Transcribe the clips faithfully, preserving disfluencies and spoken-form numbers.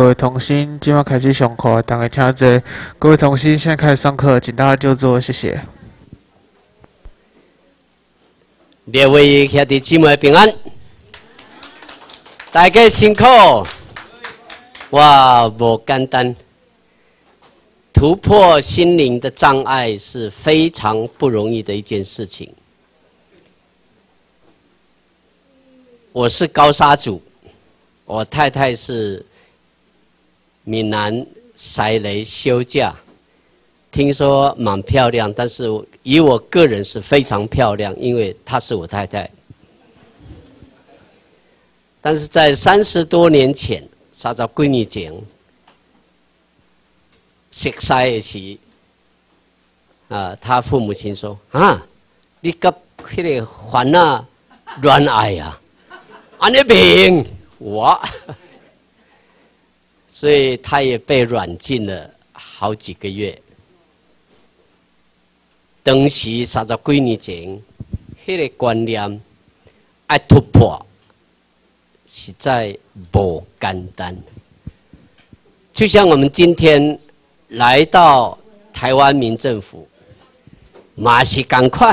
位同心，今晚开始上课，大家请坐。各位同心，现在开始上课，请大家就座，谢谢。 列位兄弟姊妹平安，大家辛苦。哇，不简单，突破心灵的障碍是非常不容易的一件事情。我是高沙族，我太太是闽南塞雷休假，听说蛮漂亮，但是以我个人是非常漂亮，因为她是我太太。但是在三十多年前，三十几年前，熟悉的时，啊，他父母亲说：“啊，你跟迄个烦啊恋爱啊，安尼明我。”所以他也被软禁了好几个月。当时三十几年前，迄个观念要突破，实在不简单。就像我们今天来到台湾民政府，嘛是同款。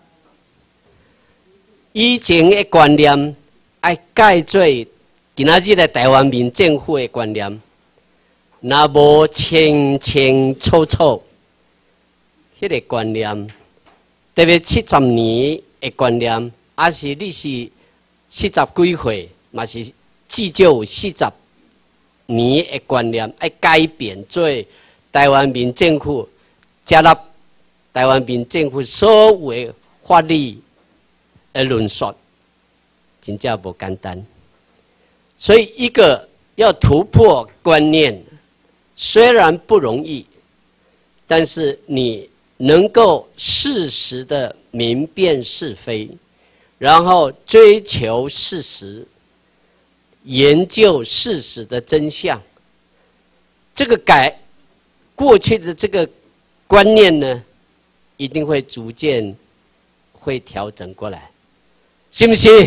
以前的观念要改做今仔日的台湾民政府的观念。那无清清楚楚，迄个观念，特别七十年的观念，还是你是四十几岁，嘛是至少四十年的观念，要改变做台湾民政府加入台湾民政府所有的法律的论述，真正不简单。所以，一个要突破观念。虽然不容易，但是你能够适时的明辨是非，然后追求事实，研究事实的真相，这个改过去的这个观念呢，一定会逐渐会调整过来，信不信？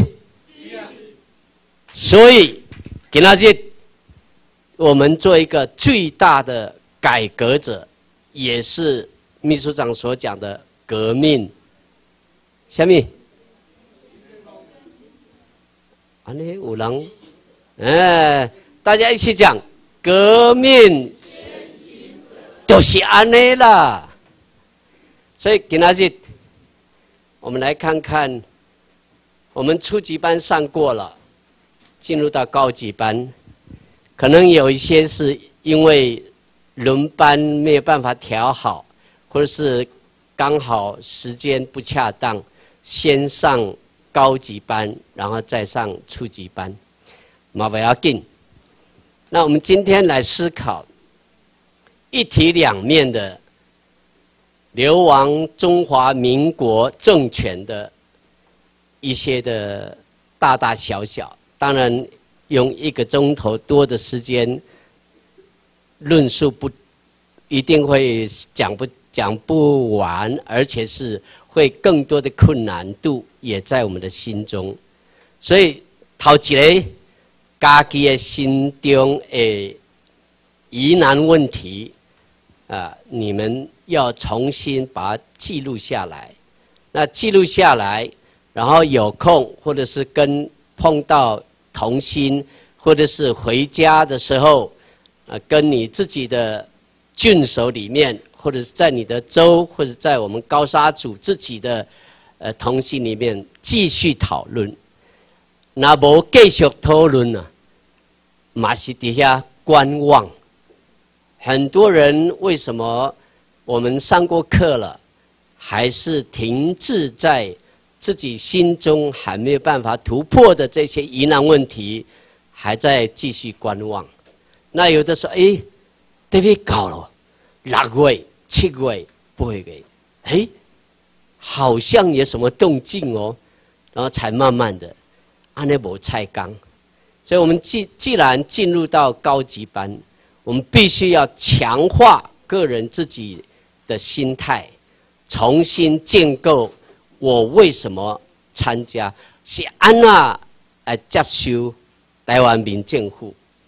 所以今仔日我们做一个最大的改革者，也是秘书长所讲的革命。什么？安尼有人，哎，大家一起讲革命，就是安尼啦。所以今仔日，我们来看看，我们初级班上过了，进入到高级班。可能有一些是因为轮班没有办法调好，或者是刚好时间不恰当，先上高级班，然后再上初级班，嘛不要紧。那我们今天来思考一体两面的流亡中华民国政权的一些的大大小小，当然。用一个钟头多的时间论述不一定会讲不讲不完，而且是会更多的困难度也在我们的心中。所以头一个家己的心中的疑难问题啊，你们要重新把它记录下来。那记录下来，然后有空或者是跟碰到。同心，或者是回家的时候，呃，跟你自己的郡守里面，或者是在你的州，或者在我们高沙组自己的呃同心里面继续讨论。那无继续讨论呢，嘛是底下观望。很多人为什么我们上过课了，还是停滞在？自己心中还没有办法突破的这些疑难问题，还在继续观望。那有的说，哎，特别高了，六月、七月、八月，哎，好像有什么动静哦，然后才慢慢的，安尼无菜缸。所以我们既既然进入到高级班，我们必须要强化个人自己的心态，重新建构。我为什么参加？是安那来接受台湾民政府？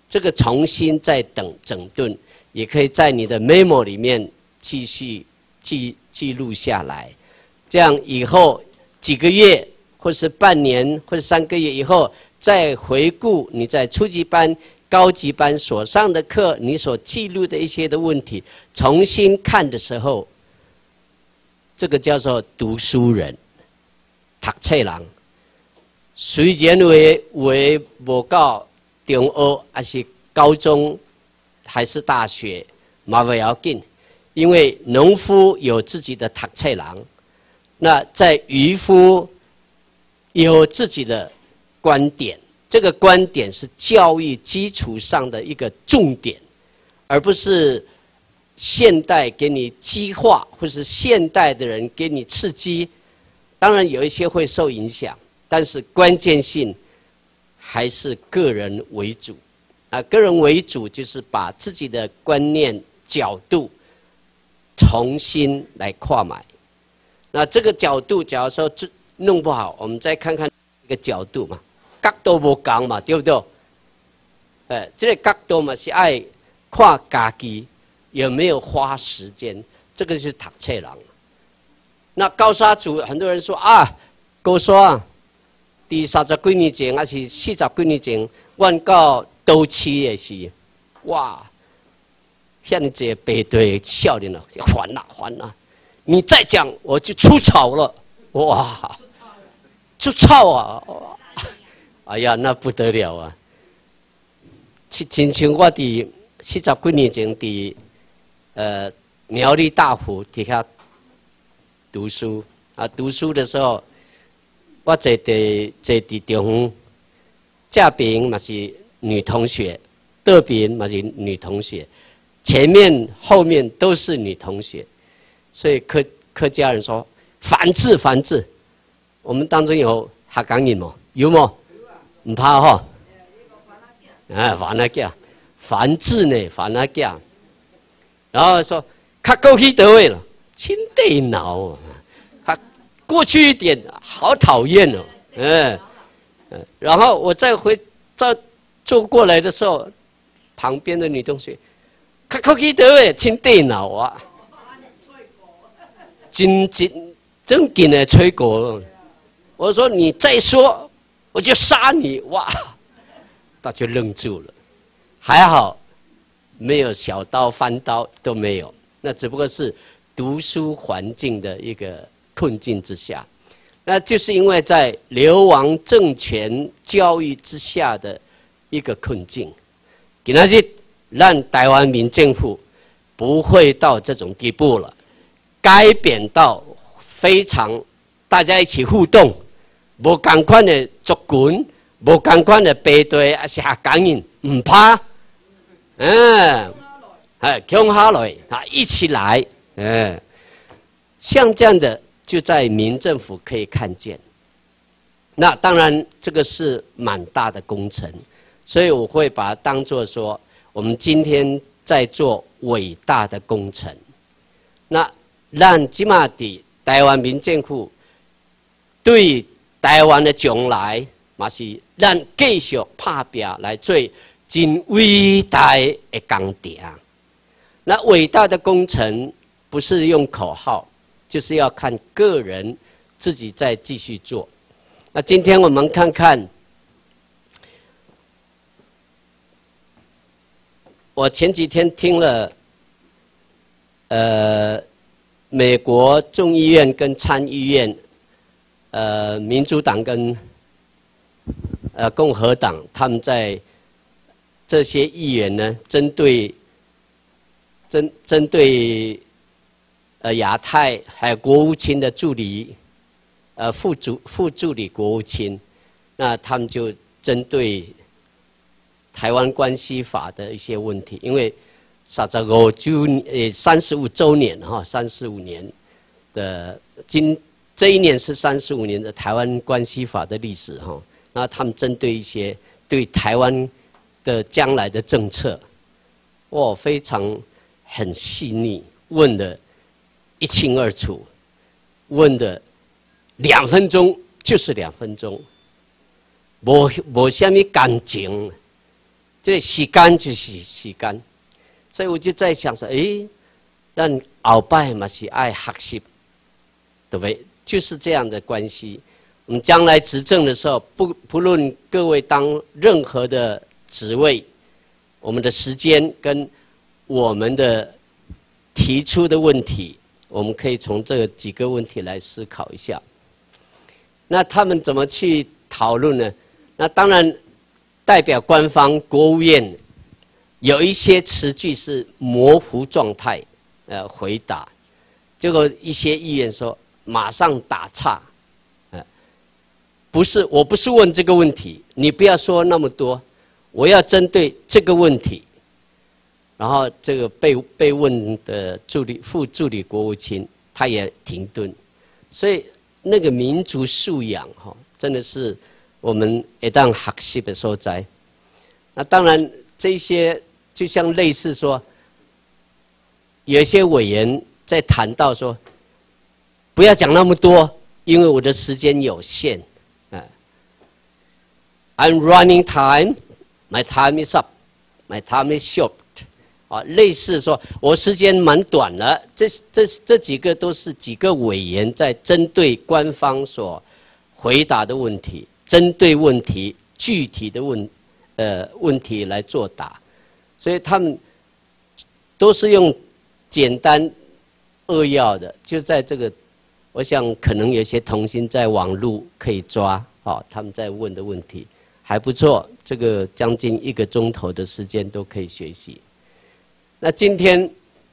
这个重新再等整顿，也可以在你的 memo 里面继续记记录下来。这样以后几个月，或是半年，或者三个月以后，再回顾你在初级班、高级班所上的课，你所记录的一些的问题，重新看的时候，这个叫做读书人、读册人。虽然为为无到中学，还是高中，还是大学，嘛不要紧，因为农夫有自己的读册人，那在渔夫有自己的观点。这个观点是教育基础上的一个重点，而不是现代给你激化，或是现代的人给你刺激。当然有一些会受影响，但是关键性还是个人为主。啊，个人为主就是把自己的观念角度重新来跨买。那这个角度，假如说弄不好，我们再看看这个角度嘛。角度无同嘛，对不对？哎，这个角度嘛是爱看家己有没有花时间，这个就是读册人。那高沙族很多人说啊，高沙啊，第三十几年前还是四十几年前，阮到都市的时，哇，遐尼济排队少年了，烦啦烦啦！你再讲我就出草了，哇，出草啊！哎呀，那不得了啊！亲像我伫四十几年前伫呃苗栗大湖底下读书啊，读书的时候，我坐伫坐伫中央，这边嘛是女同学，这边嘛是女同学，前面后面都是女同学，所以客客家人说繁殖繁殖，我们当中有客家人冇？有冇？唔怕吼，哎，烦那个，繁殖呢，烦那个，然后说，较过去倒位了，真电脑，他过去一点，好讨厌哦，嗯，然后我再回再坐过来的时候，旁边的女同学，较过去倒位，真电脑啊，真真真紧的吹过，我说你再说。我就杀你！哇，他就愣住了。还好没有小刀翻刀都没有，那只不过是读书环境的一个困境之下。那就是因为在流亡政权教育之下的一个困境。今仔日让台湾民政府不会到这种地步了，改变到非常大家一起互动。无同款的族群，无同款的排队，还是客家人，唔怕，嗯，哎，共下来，啊，一起来，嗯，像这样的就在民政府可以看见。那当然，这个是蛮大的工程，所以我会把它当作说，我们今天在做伟大的工程。那让即马的台湾民政府对台湾的将来，嘛是咱继续打拼来做真伟大的工程。那伟大的工程不是用口号，就是要看个人自己再继续做。那今天我们看看，我前几天听了，呃，美国众议院跟参议院。呃，民主党跟呃共和党，他们在这些议员呢，针对针针对呃亚太还有国务卿的助理，呃副主副助理国务卿，那他们就针对台湾关系法的一些问题，因为三十五周呃三十五周年哈，三十五年的今。这一年是三十五年的台湾关系法的历史哈，那他们针对一些对台湾的将来的政策，哇，非常很细腻，问的一清二楚，问的两分钟就是两分钟，无无什么感情， 这时间就是时间，所以我就在想说，诶，咱后摆嘛是爱学习，对不对？就是这样的关系。我们将来执政的时候，不不论各位当任何的职位，我们的时间跟我们的提出的问题，我们可以从这几个问题来思考一下。那他们怎么去讨论呢？那当然，代表官方国务院有一些词句是模糊状态，呃，回答，结果一些议员说马上打岔。不是，我不是问这个问题，你不要说那么多，我要针对这个问题。然后这个被被问的助理副助理国务卿他也停顿，所以那个民族素养哈，真的是我们一旦学习的所在。那当然，这些就像类似说，有一些委员在谈到说，不要讲那么多，因为我的时间有限。I'm running time, my time is up, my time is short. 啊，类似说，我时间蛮短了。这这这几个都是几个委员在针对官方所回答的问题，针对问题具体的问呃问题来作答，所以他们都是用简单扼要的，就在这个，我想可能有些同心在网路可以抓，哦，他们在问的问题。还不错，这个将近一个钟头的时间都可以学习。那今天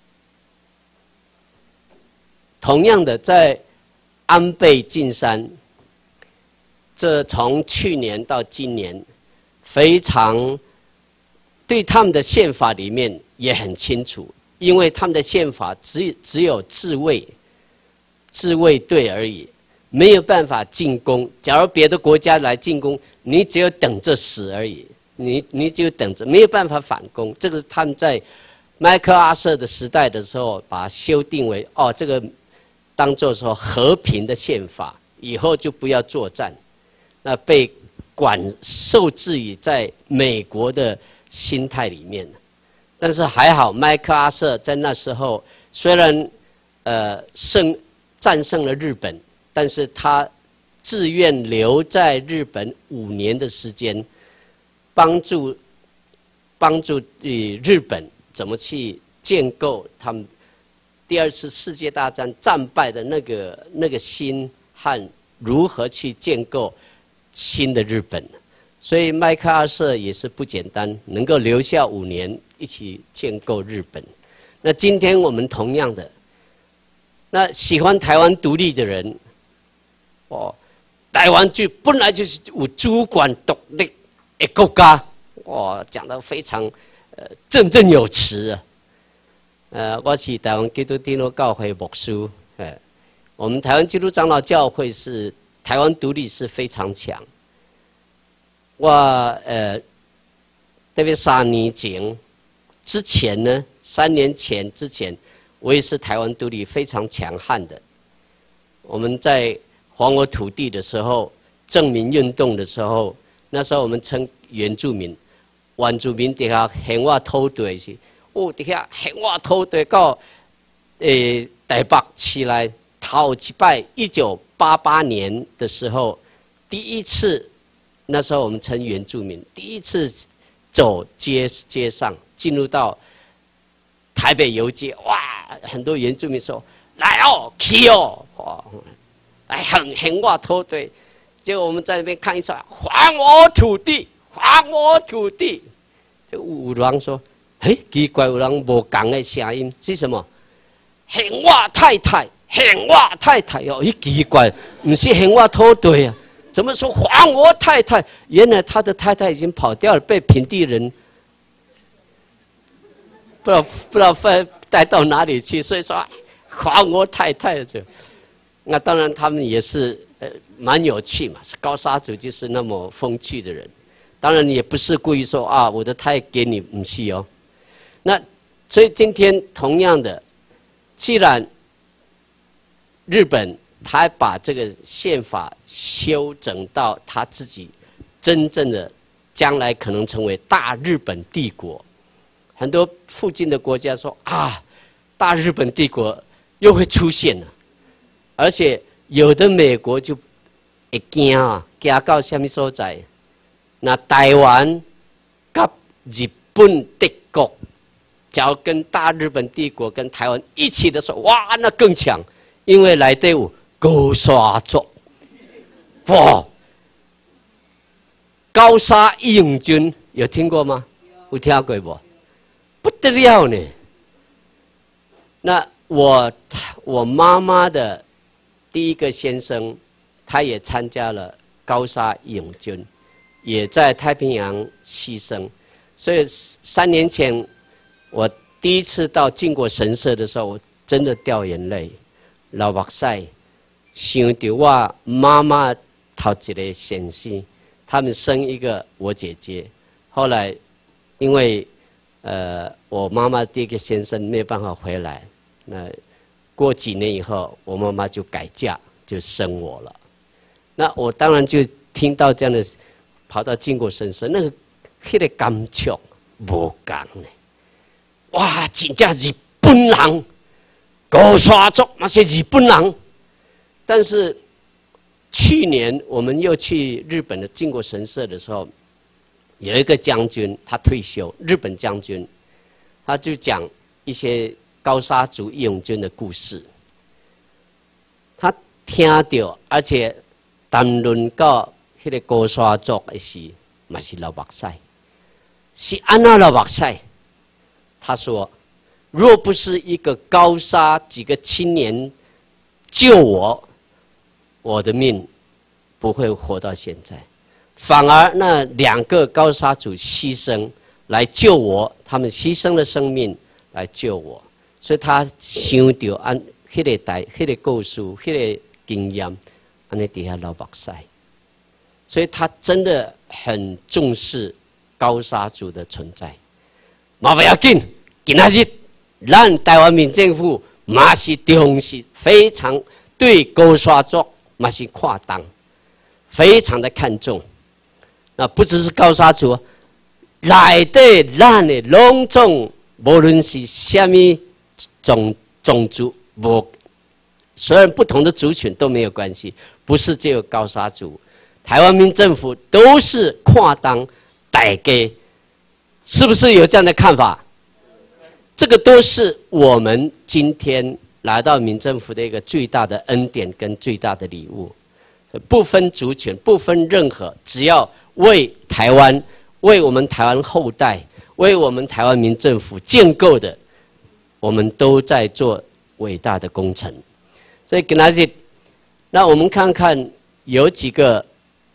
同样的，在安倍晋三，这从去年到今年，非常对他们的宪法里面也很清楚，因为他们的宪法只只有自卫、自卫队而已。没有办法进攻。假如别的国家来进攻，你只有等着死而已。你你只有等着，没有办法反攻。这个是他们在麦克阿瑟的时代的时候，把它修订为哦，这个当做说和平的宪法，以后就不要作战。那被管受制于在美国的心态里面。但是还好，麦克阿瑟在那时候虽然呃胜战胜了日本。但是他自愿留在日本五年的时间，帮助帮助日本怎么去建构他们第二次世界大战战败的那个那个心和如何去建构新的日本。所以麦克阿瑟也是不简单，能够留下五年一起建构日本。那今天我们同样的，那喜欢台湾独立的人。哦，台湾就本来就是有主管独立的国家，哇、哦，讲得非常呃振振有词啊。呃，我是台湾基督天主教会牧师，呃，我们台湾基督长老教会是台湾独立是非常强。我呃，特别三年前之前呢，三年前之前，我也是台湾独立非常强悍的。我们在还我土地的时候，正民运动的时候，那时候我们称原住民，原住民底下向我偷对是，哦，底下向我偷对到，诶、呃，台北起来头一摆，一九八八年的时候，第一次，那时候我们称原住民，第一次走街街上，进入到台北游街，哇，很多原住民说来哦，去哦，哇。来很很我土地，结果我们在那边看一场，还我土地，还我土地。就有人说，哎，奇怪，有人无讲的声音是什么？很我太太，很我太太哦，一奇怪，不是很我土地啊，怎么说还我太太？原来他的太太已经跑掉了，被平地人不知道不知道带带到哪里去，所以说还我太太这。那当然，他们也是呃蛮有趣嘛。高沙族就是那么风趣的人，当然也不是故意说啊，我的太给你不是哦。那所以今天同样的，既然日本他把这个宪法修整到他自己真正的将来可能成为大日本帝国。很多附近的国家说啊，大日本帝国又会出现了，而且有的美国就会惊啊，惊到什么所在？那台湾跟日本帝国，假如跟大日本帝国跟台湾一起的时候，哇，那更强，因为来队伍高沙族，哇，高沙义勇军有听过吗？有听过不？不得了呢！那我我妈妈的第一个先生，他也参加了高沙义勇军，也在太平洋牺牲。所以三年前我第一次到靖国神社的时候，我真的掉眼泪，流目屎，想到我妈妈头一个先生，他们生一个我姐姐，后来因为呃，我妈妈第一个先生没有办法回来，那过几年以后，我妈妈就改嫁，就生我了。那我当然就听到这样的，跑到靖国神社，那个那个感触无同呢。哇，真正日本人，高沙族那些日本人。但是去年我们又去日本的靖国神社的时候，有一个将军，他退休，日本将军，他就讲一些高沙族义勇军的故事。他听到，而且谈论到那个高沙族的时，嘛是流目屎，是安那流目屎。他说，若不是一个高沙几个青年救我，我的命不会活到现在。反而那两个高沙族牺牲来救我，他们牺牲了生命来救我，所以他想到按迄个代、迄个故事、迄个经验，安尼底下流目屎，所以他真的很重视高沙族的存在。嘛不要紧，今仔日咱台湾民政府嘛是重视，非常对高沙族嘛是看重，非常的看重。那不只是高沙族，内底咱的拢总，无论是什么种种族，无虽然不同的族群都没有关系，不是只有高沙族，台湾民政府都是看重大家，是不是有这样的看法？这个都是我们今天来到民政府的一个最大的恩典跟最大的礼物，不分族群，不分任何，只要为台湾，为我们台湾后代，为我们台湾民政府建构的，我们都在做伟大的工程。所以跟大家，那我们看看有几个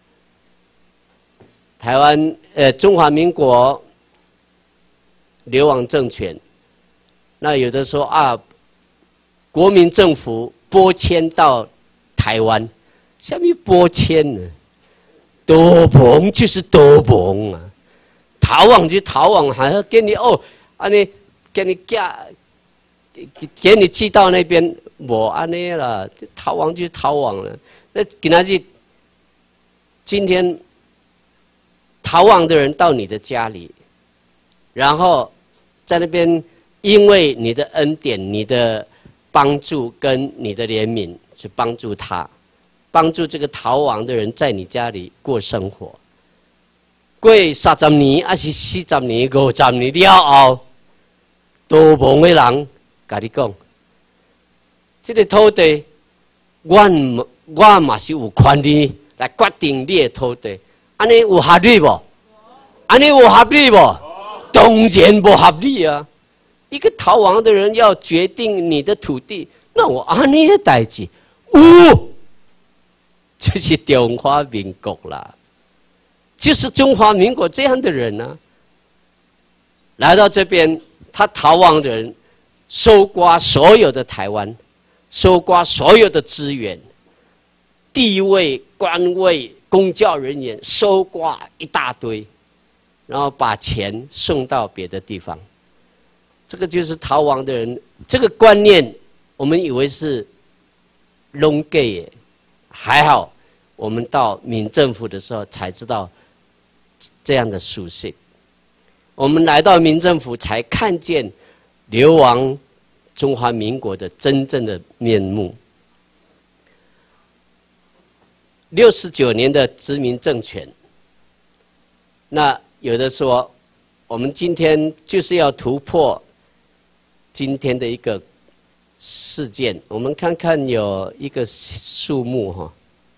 台湾呃中华民国流亡政权，那有的说啊，国民政府拨迁到台湾，什么拨迁呢？多忙就是多忙啊，逃亡就逃亡，还要给你哦，安尼给你嫁，给你寄到那边，我安尼了，逃亡就逃亡了。那给他去，今天逃亡的人到你的家里，然后在那边，因为你的恩典、你的帮助跟你的怜悯，去帮助他。帮助这个逃亡的人在你家里过生活，过三十年还是四十年、五十年了后，多忙的人，跟你讲，这个土地，我我嘛是有权利来决定你的土地，安尼有合理不？安尼有合理不？当然不合理啊！一个逃亡的人要决定你的土地，那我安尼的代志，有。就是中华民国啦，就是中华民国这样的人呢、啊，来到这边，他逃亡的人，搜刮所有的台湾，搜刮所有的资源，地位、官位、公教人员，搜刮一大堆，然后把钱送到别的地方。这个就是逃亡的人，这个观念，我们以为是弄 gay 耶。还好，我们到闽政府的时候才知道， 这样的属性。我们来到民政府，才看见流亡中华民国的真正的面目。六十九年的殖民政权，那有的说，我们今天就是要突破今天的一个事件。我们看看有一个数目哈，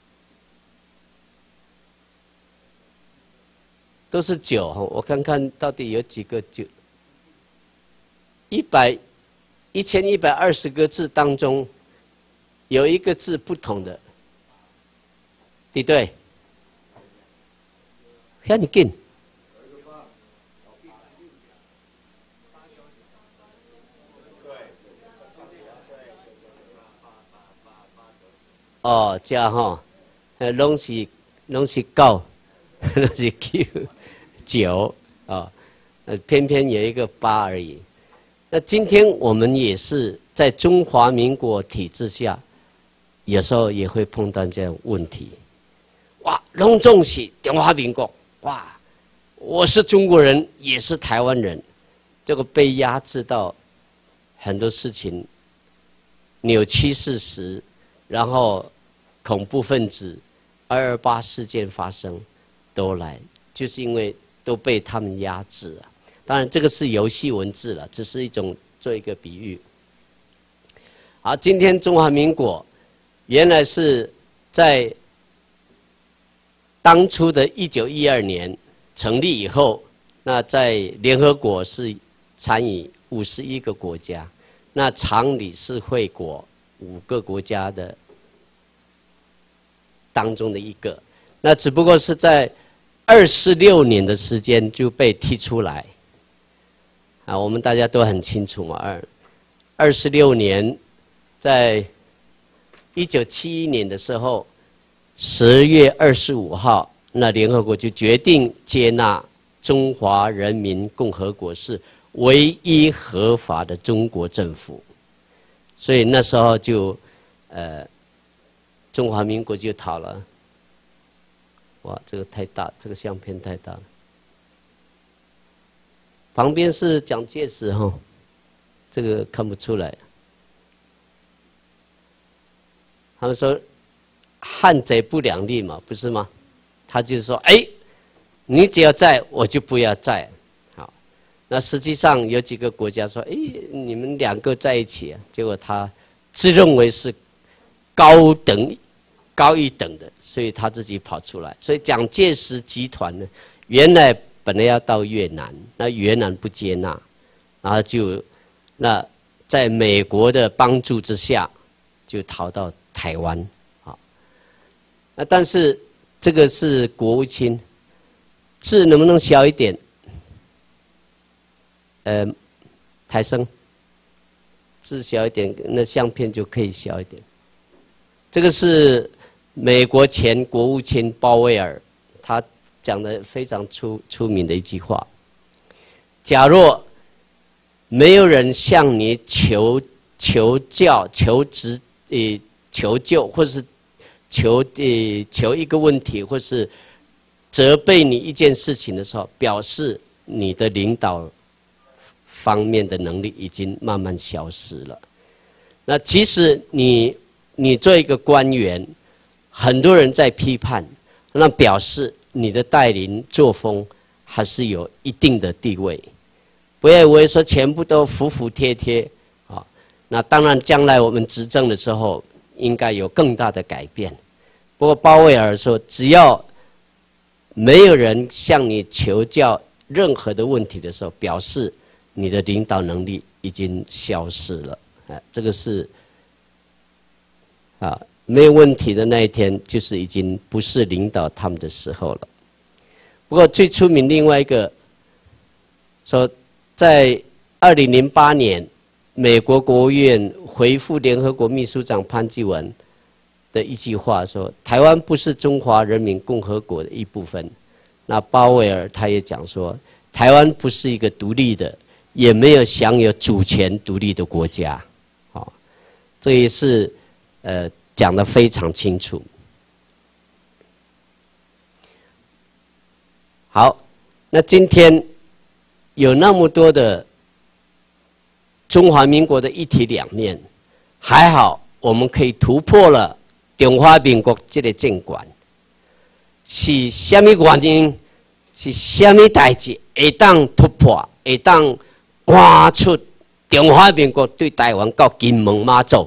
都是九哈，我看看到底有几个九，一百一千一百二十个字当中，有一个字不同的。对对，遐尼紧，哦，这哈，呃，拢是拢是九，拢是九九啊，呃，偏偏有一个八而已。那今天我们也是在中华民国体制下，有时候也会碰到这样问题。哇，隆重是中华民国，哇，我是中国人，也是台湾人，这个被压制到很多事情扭曲事实，然后恐怖分子二二八事件发生都来，就是因为都被他们压制啊。当然，这个是游戏文字了，只是一种做一个比喻。好，今天中华民国原来是在当初的一九一二年成立以后，那在联合国是参与五十一个国家，那常理事会国五个国家的当中的一个，那只不过是在二十六年的时间就被踢出来。啊，我们大家都很清楚嘛，二二十六年，在一九七一年的时候。十月二十五号，那联合国就决定接纳中华人民共和国是唯一合法的中国政府，所以那时候就，呃，中华民国就讨了。哇，这个太大，这个相片太大了。旁边是蒋介石哈，这个看不出来。他们说。汉贼不两立嘛，不是吗？他就说：“哎，你只要在，我就不要在。”好，那实际上有几个国家说：“哎，你们两个在一起啊。”结果他自认为是高等、高一等的，所以他自己跑出来。所以蒋介石集团呢，原来本来要到越南，那越南不接纳，然后就那在美国的帮助之下，就逃到台湾。啊，但是这个是国务卿，字能不能小一点？呃，台生，字小一点，那相片就可以小一点。这个是美国前国务卿鲍威尔，他讲的非常出出名的一句话：假若没有人向你求求教、求职、呃求救，或是求呃求一个问题，或是责备你一件事情的时候，表示你的领导方面的能力已经慢慢消失了。那即使你你做一个官员，很多人在批判，那表示你的带领作风还是有一定的地位。不要以为说全部都服服帖帖啊。那当然，将来我们执政的时候，应该有更大的改变。不过鲍威尔说，只要没有人向你求教任何的问题的时候，表示你的领导能力已经消失了。啊，这个是啊，没有问题的那一天，就是已经不是领导他们的时候了。不过最出名另外一个说，在二零零八年，美国国务院回复联合国秘书长潘基文的一句话说：“台湾不是中华人民共和国的一部分。”那鲍威尔他也讲说，台湾不是一个独立的，也没有享有主权独立的国家。好，这也是呃讲得非常清楚。 好，那今天有那么多的中华民国的一体两面，还好我们可以突破了中华民国这个政权。是什么原因？是什么代志会当突破？会当赶出中华民国对台湾到金门马祖？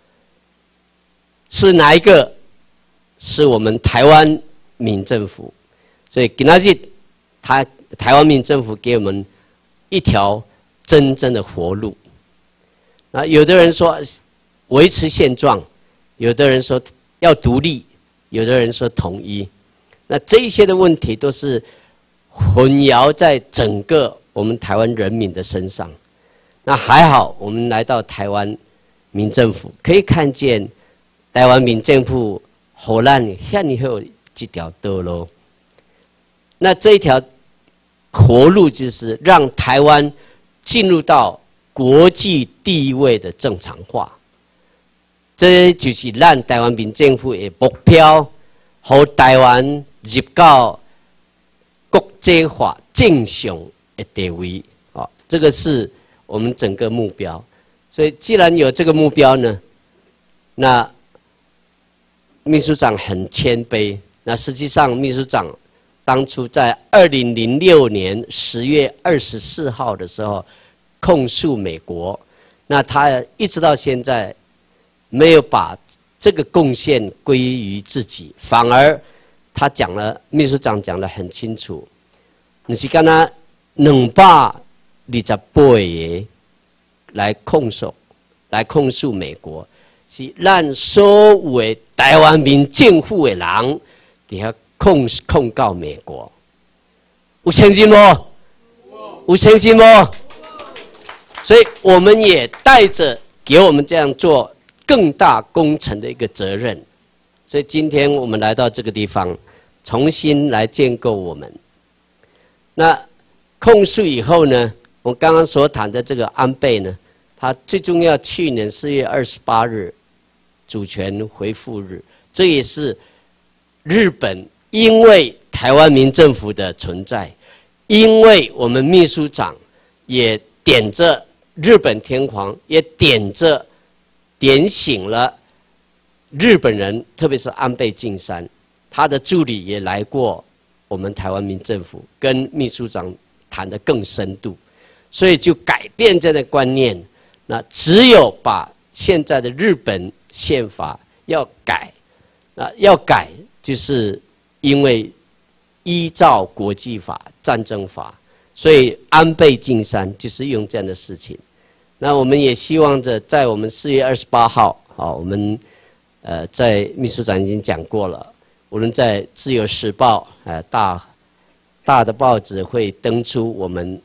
是哪一个？是我们台湾民政府。所以今仔日，台台湾民政府给我们一条真正的活路。那有的人说维持现状，有的人说要独立，有的人说统一。那这一些的问题都是混淆在整个我们台湾人民的身上。那还好，我们来到台湾民政府，可以看见台湾民政府给咱很好一条道路。那这一条活路就是让台湾进入到国际地位的正常化。这就是咱台湾民政府的目标，让台湾入到国际化正常的地位。哦，这个是我们整个目标。所以既然有这个目标呢，那秘书长很谦卑。那实际上秘书长当初在二零零六年十月二十四号的时候控诉美国，那他一直到现在没有把这个贡献归于自己，反而他讲了，秘书长讲得很清楚，你是跟他两百二十八个来控诉，来控诉美国，是让所有的台湾民政府的人底下控控告美国，有诚信吗？有诚信吗？所以我们也带着给我们这样做更大工程的一个责任。所以今天我们来到这个地方，重新来建构我们。那控诉以后呢，我刚刚所谈的这个安倍呢，他最重要，去年四月二十八日主权恢复日，这也是日本因为台湾民政府的存在，因为我们秘书长也点着日本天皇，也点着点醒了日本人，特别是安倍晋三，他的助理也来过我们台湾民政府，跟秘书长谈得更深度，所以就改变这个观念。那只有把现在的日本宪法要改，那要改就是因为依照国际法、战争法，所以安倍晋三就是用这样的事情。那我们也希望着，在我们四月二十八号，好，我们呃在秘书长已经讲过了，无论在《自由时报》呃大大的报纸会登出我们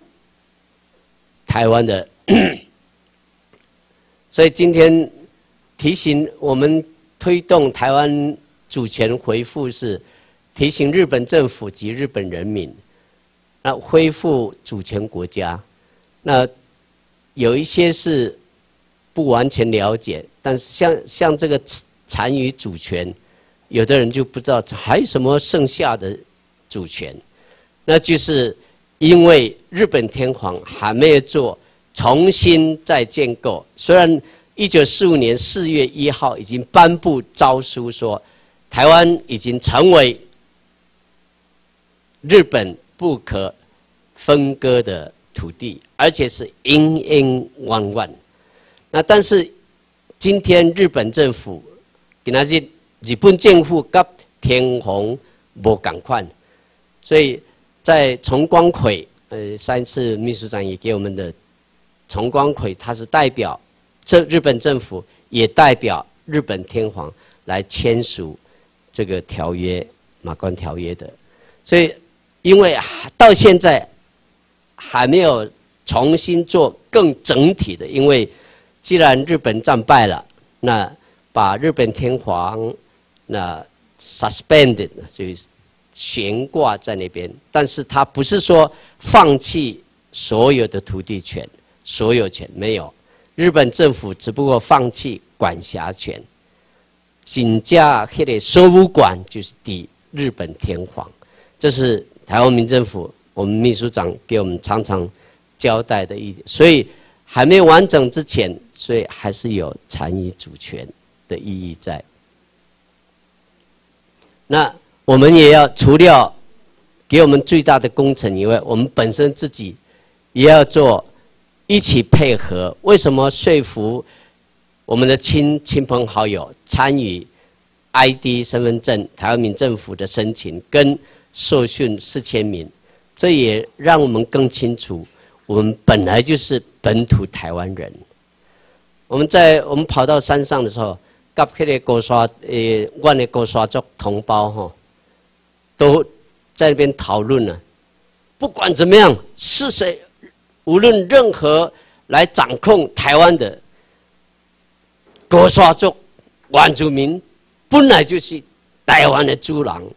台湾的，所以今天提醒我们推动台湾主权恢复，是提醒日本政府及日本人民，那恢复主权国家。那有一些是不完全了解，但是像像这个残余主权，有的人就不知道还有什么剩下的主权，那就是因为日本天皇还没有做重新再建构。虽然一九四五年四月一号已经颁布诏书说，台湾已经成为日本不可分割的土地，而且是永永远远。那但是今天日本政府，今仔日日本政府跟天皇无同款，所以在重光葵，呃，上一次秘书长也给我们的重光葵，他是代表这日本政府，也代表日本天皇来签署这个条约，马关条约的。所以因为到现在还没有重新做更整体的，因为既然日本战败了，那把日本天皇那 suspended 就是悬挂在那边，但是他不是说放弃所有的土地权、所有权，没有。日本政府只不过放弃管辖权，真正那个所有管就是抵日本天皇，这是台湾民政府，我们秘书长给我们常常交代的一点，所以还没完整之前，所以还是有参与主权的意义在。那我们也要除了给我们最大的工程以外，我们本身自己也要做一起配合。为什么说服我们的亲亲朋好友参与 I D 身份证台湾民政府的申请跟受训四千名？这也让我们更清楚，我们本来就是本土台湾人。我们在我们跑到山上的时候，跟那个高沙呃，我的高沙族同胞哈，都在那边讨论了。不管怎么样，是谁，无论任何来掌控台湾的高沙族原住民，本来就是台湾的主人。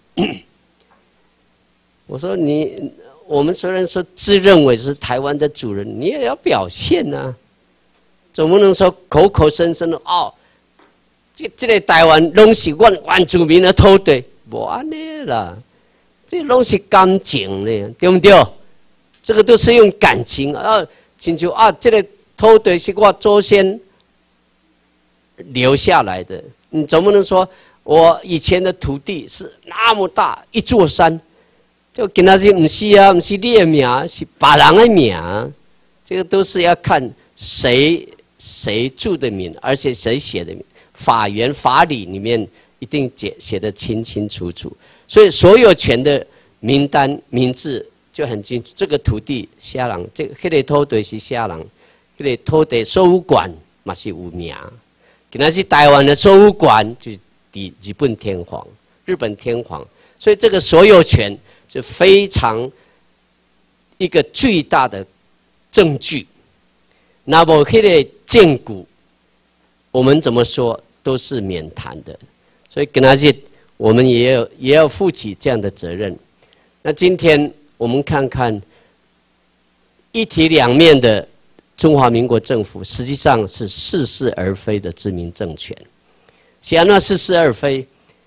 我说你，我们虽然说自认为是台湾的主人，你也要表现啊，总不能说口口声声的哦，这这个台湾拢是阮原住民的土地，无安尼啦，这拢是感情呢，对不对？这个都是用感情啊，请求啊，这个土地是我祖先留下来的，你总不能说我以前的土地是那么大一座山。就跟他说，不是啊，不是你的名，是别人的名。这个都是要看谁谁注的名，而且谁写的名。法源法理里面一定写写得清清楚楚。所以所有权的名单名字就很清楚。这个土地啥人，这个那个土地是啥人，那个土地所有权嘛是有名。跟他是台湾的所有权就是日本天皇，日本天皇。所以这个所有权。是非常一个巨大的证据。那么这个证据，我们怎么说都是免谈的。所以跟他说，我们也要也要负起这样的责任。那今天我们看看一体两面的中华民国政府，实际上是似是而非的殖民政权。显然似是而非。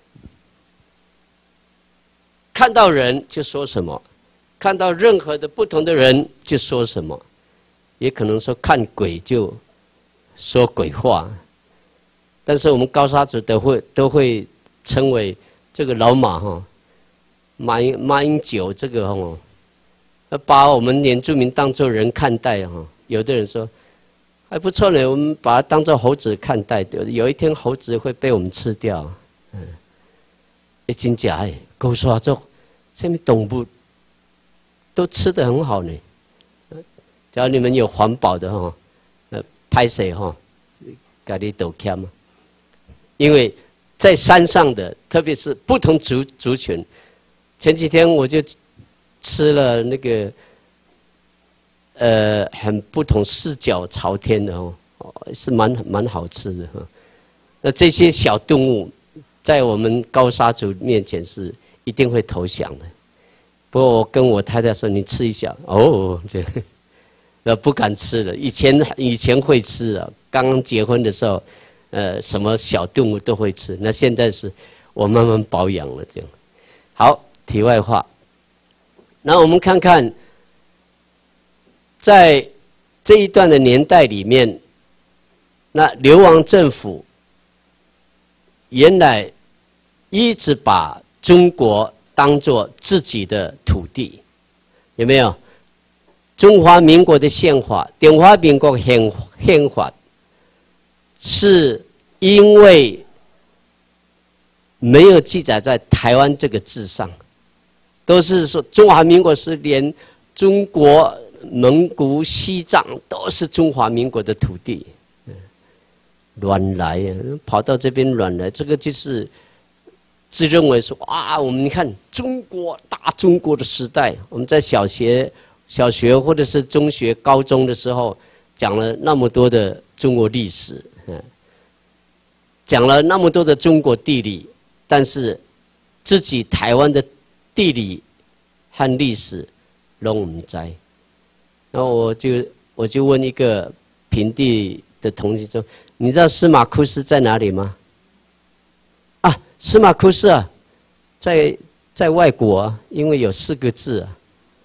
看到人就说什么，看到任何的不同的人就说什么，也可能说看鬼就说鬼话。但是我们高沙族都会都会称为这个老马哈，马英马英九这个哈，把我们原住民当作人看待哈。有的人说还不错呢，我们把它当作猴子看待，有一天猴子会被我们吃掉。嗯。真假哎，高沙族什么动物都吃得很好呢。只要你们有环保的哈，呃，拍谁哈，给你抖欠嘛。因为在山上的，特别是不同族族群，前几天我就吃了那个呃很不同四脚朝天的哦，是蛮蛮好吃的哈。那这些小动物。在我们高沙族面前是一定会投降的。不过我跟我太太说：“你吃一下。”哦，这呃不敢吃了。以前以前会吃啊，刚刚结婚的时候，呃，什么小动物都会吃。那现在是我慢慢保养了这样。好，题外话。那我们看看，在这一段的年代里面，那流亡政府。原来一直把中国当作自己的土地，有没有？中华民国的宪法，中华民国宪宪法，是因为没有记载在台湾这个字上，都是说中华民国是连中国、蒙古、西藏都是中华民国的土地。乱来呀，跑到这边乱来，这个就是自认为说啊，我们你看中国大中国的时代，我们在小学、小学或者是中学、高中的时候讲了那么多的中国历史，嗯，讲了那么多的中国地理，但是自己台湾的地理和历史都不知。然后我就我就问一个平地的同学说。你知道司马库斯在哪里吗？啊，司马库斯啊，在在外国、啊，因为有四个字啊。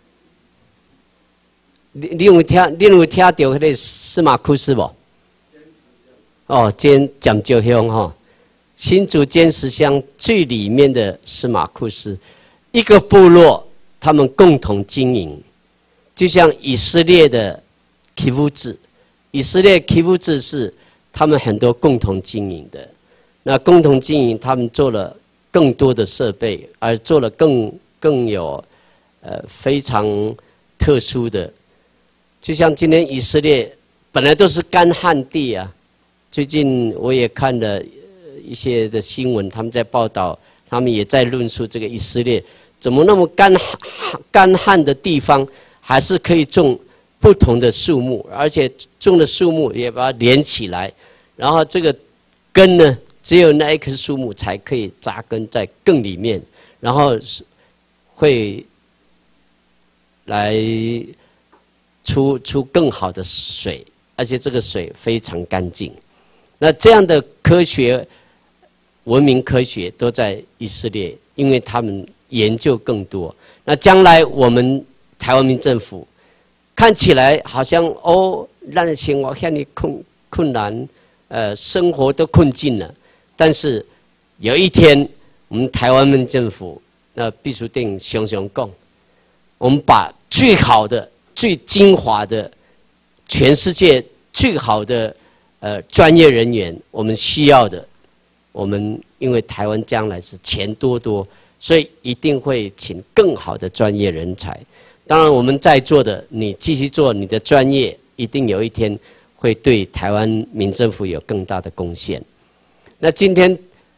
你你有听你有听到迄个司马库斯无？哦，尖讲究乡哈，新竹尖石乡最里面的司马库斯，一个部落，他们共同经营，就像以色列的基夫制，以色列基夫制是他们很多共同经营的，那共同经营，他们做了更多的设备，而做了更更有呃非常特殊的。就像今天以色列本来都是干旱地啊，最近我也看了一些的新闻，他们在报道，他们也在论述这个以色列怎么那么干干旱的地方，还是可以种不同的树木，而且种的树木也把它连起来，然后这个根呢，只有那一棵树木才可以扎根在更里面，然后会来。出出更好的水，而且这个水非常干净。那这样的科学、文明科学都在以色列，因为他们研究更多。那将来我们台湾民政府看起来好像哦，让生活向你困困难，呃，生活都困境了。但是有一天，我们台湾民政府那必须定熊熊共，我们把最好的。最精华的，全世界最好的呃专业人员，我们需要的，我们因为台湾将来是钱多多，所以一定会请更好的专业人才。当然，我们在座的，你继续做你的专业，一定有一天会对台湾民政府有更大的贡献。那今天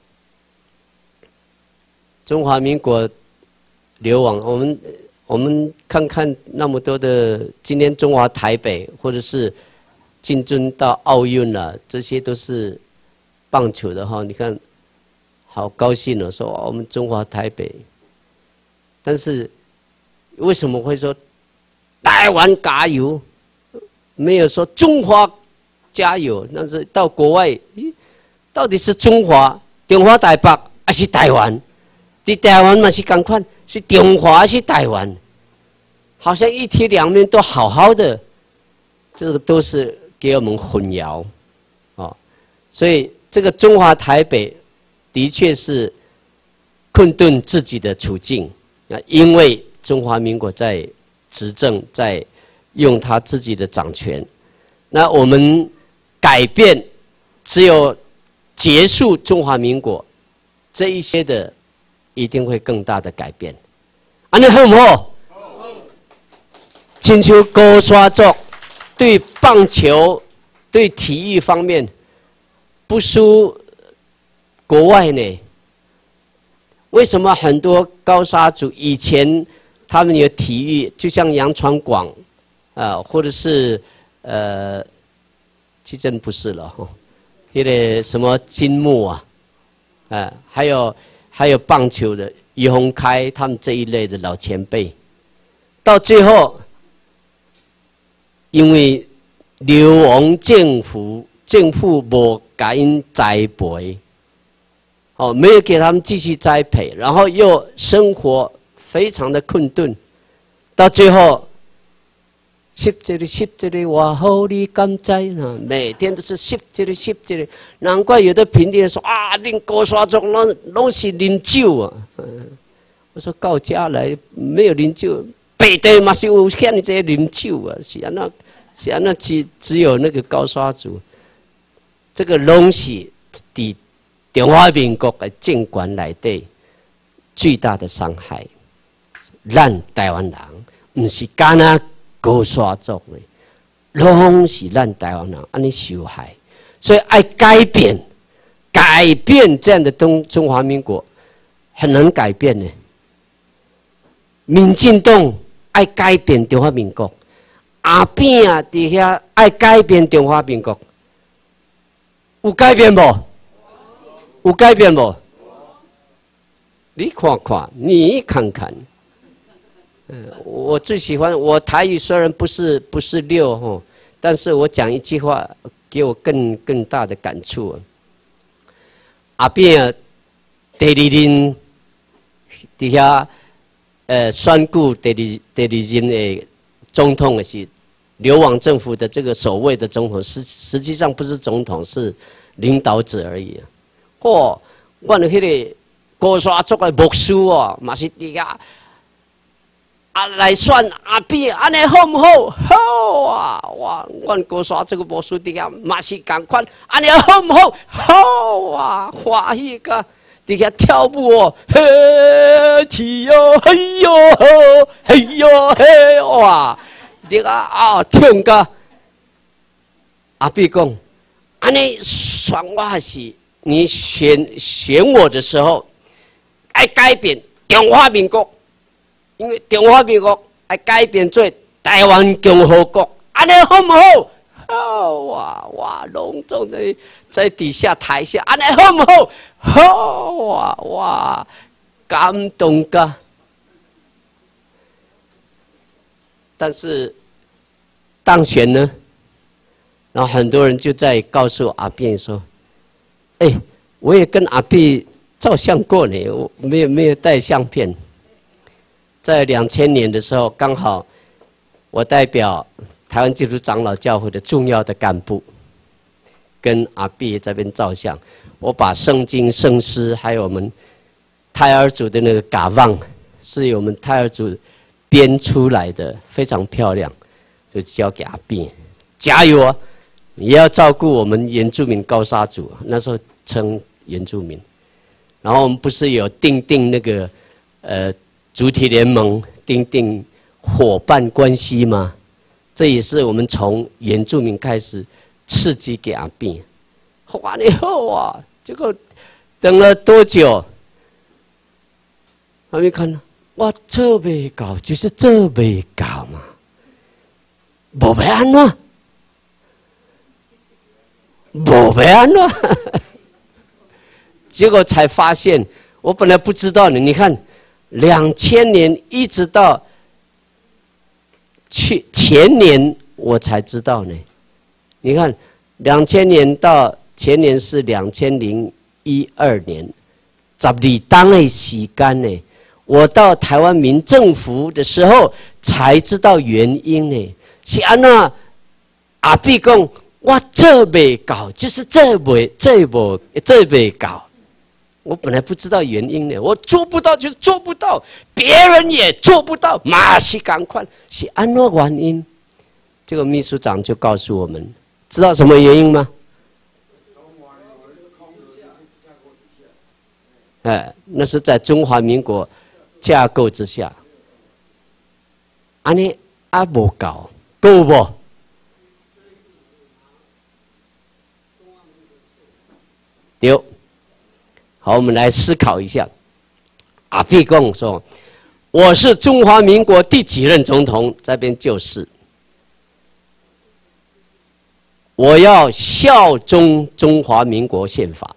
中华民国流亡，我们。我们看看那么多的，今天中华台北或者是进军到奥运了，这些都是棒球的哈。你看，好高兴哦，说我们中华台北。但是为什么会说台湾加油？没有说中华加油。但是到国外，咦，到底是中华、中华台北还是台湾？在台湾嘛是同款。是中华是台湾，好像一体两面都好好的，这个都是给我们混淆，哦，所以这个中华台北的确是困顿自己的处境，那因为中华民国在执政，在用他自己的掌权，那我们改变只有结束中华民国这一些的。一定会更大的改变，安尼好唔好？亲像高山族对棒球、对体育方面不输国外呢？为什么很多高沙族以前他们有体育，就像杨传广啊、呃，或者是呃，其实真不是了哈，那个什么金木啊，啊、呃，还有。还有棒球的于鸿开，他们这一类的老前辈，到最后，因为流亡政府，政府没给因栽培，哦，没有给他们继续栽培，然后又生活非常的困顿，到最后，吸这里吸这里，我好你甘在呢？每天都是吸这里吸这里，难怪有的平地人说啊，恁高山族拢拢是啉酒啊。嗯，我说到家来没有啉酒，北地嘛是有像你这些啉酒啊，是啊，那是啊，那只只有那个高山族，这个拢是伫中华民国的政权内底最大的伤害。咱台湾人不是干那。高山族的，拢是咱台湾人安尼受害，所以爱改变，改变这样的东中华民国很难改变呢。民进党爱改变中华民国，阿扁啊底下爱改变中华民国，有改变无？有改变无？你看看，你看看。嗯，我最喜欢我台语虽然不是不是溜吼，但是我讲一句话给我更更大的感触。阿扁第二任底下呃宣布第二第二任的总统的是流亡政府的这个所谓的总统，实实际上不是总统，是领导者而已。嚯、哦，阮迄个高山族的牧师哦，嘛是底下。啊，来选阿扁，安尼好唔好？好啊！哇，阮高山这个魔术底下嘛是共款，安尼好唔好？好啊！欢喜个底下跳舞哦，嘿起哟，嘿哟吼，嘿哟嘿哇！底下啊唱个阿扁讲，安尼选我还是你选选我的时候，爱改变中华民国。因为中华民国要改变做台湾共和国，安尼好唔好？好啊！哇，隆重的在底下台下，安尼好唔好？好啊！哇，感动噶。但是当选呢，然后很多人就在告诉阿扁说：“哎、欸，我也跟阿扁照相过呢，我没有没有带相片。”在两千年的时候，刚好我代表台湾基督长老教会的重要的干部，跟阿扁这边照相。我把圣经、圣诗，还有我们泰尔族的那个嘎旺，是由我们泰尔族编出来的，非常漂亮，就交给阿扁。加油啊！也要照顾我们原住民高沙族，那时候称原住民。然后我们不是有订定那个呃。主体联盟订定伙伴关系吗？这也是我们从原住民开始刺激给阿扁。哇，你好啊！结果等了多久？阿扁看，哇，这未搞，就是这未搞嘛，无要安怎？无要安怎？结果才发现，我本来不知道呢。你看。两千年一直到去前年我才知道呢。你看，两千年到前年是两千零一二年，十二当的时间呢。我到台湾民政府的时候才知道原因呢。是安那阿扁讲，我这未搞，就是这未这无这未搞。我本来不知道原因呢，我做不到就是做不到，别人也做不到，马是赶快是安怎原因？这个秘书长就告诉我们，知道什么原因吗？哎，那是在中华民国架构之下，安尼啊无搞，够不？对。好，我们来思考一下。阿扁讲说：“我是中华民国第几任总统？这边就是，我要效忠中华民国宪法，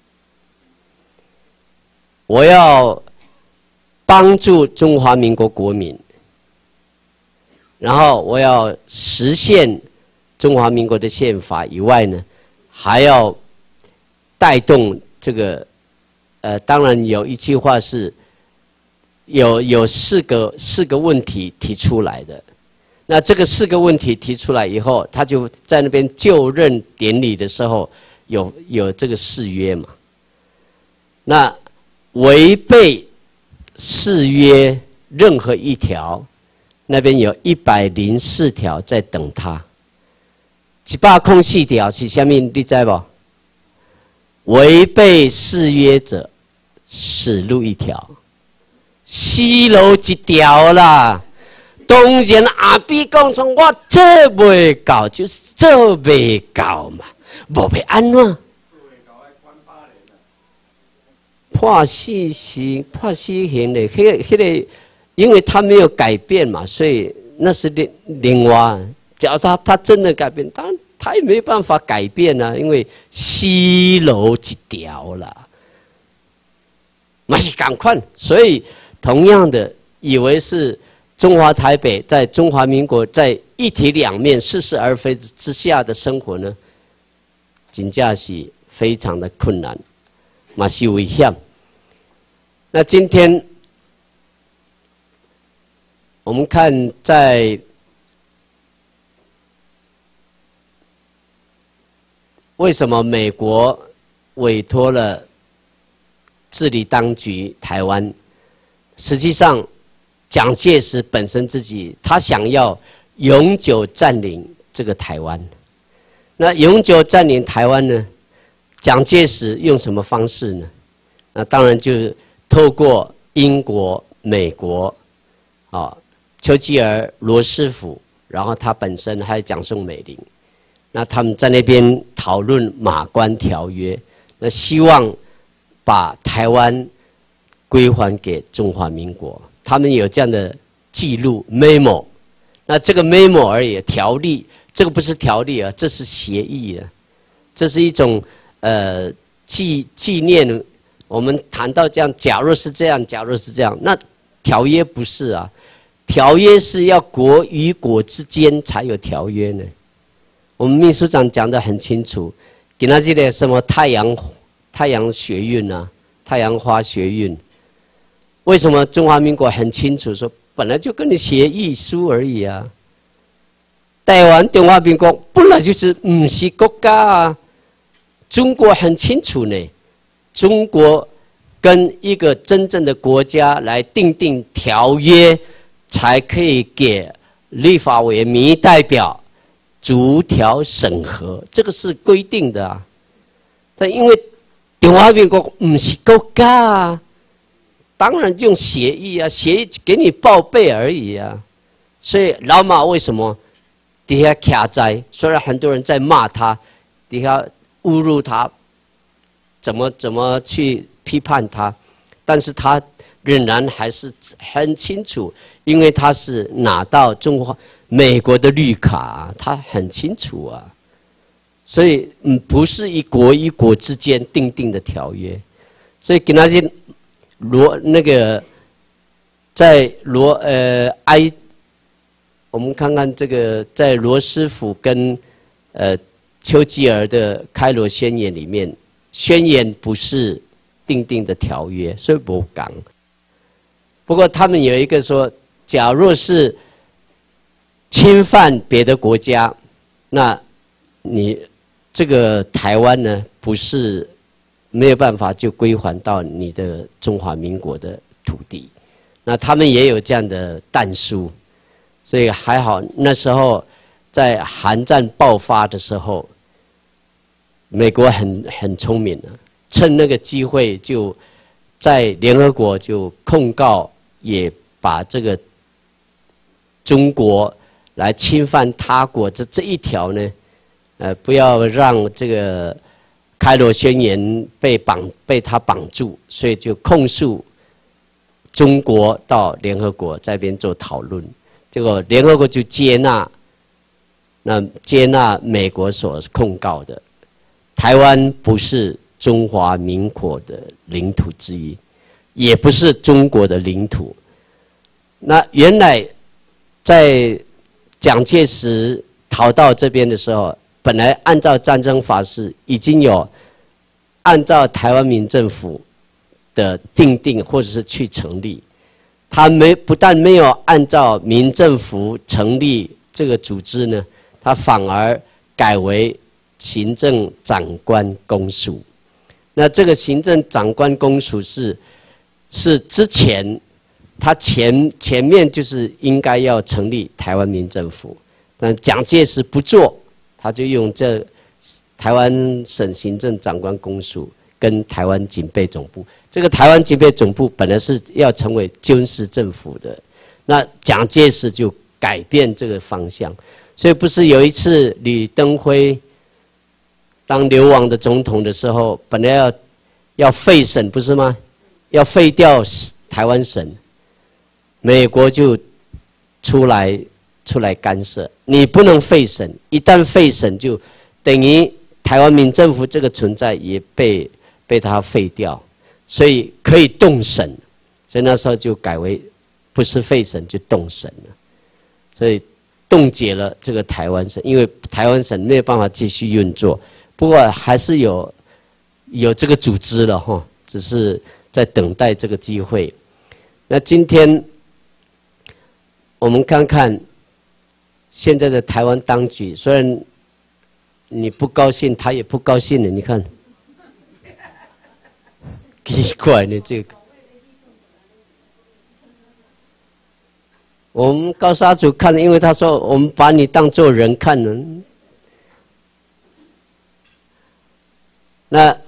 我要帮助中华民国国民，然后我要实现中华民国的宪法以外呢，还要带动这个。”呃，当然有一句话是，有有四个四个问题提出来的。那这个四个问题提出来以后，他就在那边就任典礼的时候有有这个誓约嘛。那违背誓约任何一条，那边有一百零四条在等他。一百空四条是什么？你知不？违背誓约者，死路一条，死路一条啦。当然阿扁讲说，我这未搞，就是这未搞嘛，无要安怎？判死刑，判死刑的，迄个、迄个，因为他没有改变嘛，所以那是另另外。假如他他真的改变，当然。他也没办法改变啊，因为西楼一条啦，嘛是赶快。所以同样的，以为是中华台北在中华民国在一体两面似是而非之下的生活呢，真正是非常的困难，嘛是危险。那今天我们看在为什么美国委托了治理当局台湾？实际上，蒋介石本身自己他想要永久占领这个台湾。那永久占领台湾呢？蒋介石用什么方式呢？那当然就是透过英国、美国，啊，丘吉尔、罗斯福，然后他本身还有蒋宋美龄。那他们在那边讨论《马关条约》，那希望把台湾归还给中华民国。他们有这样的记录 memo， 那这个 memo 而已，条例，这个不是条例啊，这是协议啊，这是一种呃纪纪念。我们谈到这样，假若是这样，假若是这样，那条约不是啊，条约是要国与国之间才有条约呢。我们秘书长讲得很清楚，给他这个什么太阳太阳学运啊，太阳花学运，为什么中华民国很清楚说，本来就跟你协议书而已啊？台湾中华民国本来就是不是国家啊，中国很清楚呢，中国跟一个真正的国家来订定条约，才可以给立法委员民意代表逐条审核，这个是规定的啊。但因为中华民国不是国家啊，当然用协议啊，协议给你报备而已啊。所以老马为什么底下卡在？虽然很多人在骂他，底下侮辱他，怎么怎么去批判他，但是他仍然还是很清楚，因为他是拿到中华。美国的绿卡，他很清楚啊，所以嗯，不是一国一国之间订定的条约，所以给那些罗那个在罗呃埃，我们看看这个在罗斯福跟呃丘吉尔的开罗宣言里面，宣言不是订定的条约，所以不讲。不过他们有一个说，假若是侵犯别的国家，那你这个台湾呢，不是没有办法就归还到你的中华民国的土地。那他们也有这样的弹书，所以还好那时候在韩战爆发的时候，美国很很聪明啊，趁那个机会就在联合国就控告，也把这个中国来侵犯他国的这一条呢，呃，不要让这个开罗宣言被绑被他绑住，所以就控诉中国到联合国这边做讨论，结果联合国就接纳，那接纳美国所控告的，台湾不是中华民国的领土之一，也不是中国的领土。那原来在蒋介石逃到这边的时候，本来按照战争法是已经有按照台湾民政府的定定或者是去成立，他没不但没有按照民政府成立这个组织呢，他反而改为行政长官公署。那这个行政长官公署是是之前。他前前面就是应该要成立台湾民政府，但蒋介石不做，他就用这台湾省行政长官公署跟台湾警备总部。这个台湾警备总部本来是要成为军事政府的，那蒋介石就改变这个方向。所以不是有一次李登辉当流亡的总统的时候，本来要要废省不是吗？要废掉台湾省。美国就出来出来干涉，你不能废省，一旦废省就等于台湾民政府这个存在也被被他废掉，所以可以动省，所以那时候就改为不是废省就动省了，所以冻结了这个台湾省，因为台湾省没有办法继续运作，不过还是有有这个组织了哈，只是在等待这个机会。那今天。 我们看看现在的台湾当局，虽然你不高兴，他也不高兴了。你看，奇怪呢，这个。我们高沙组看了，因为他说我们把你当作人看呢。那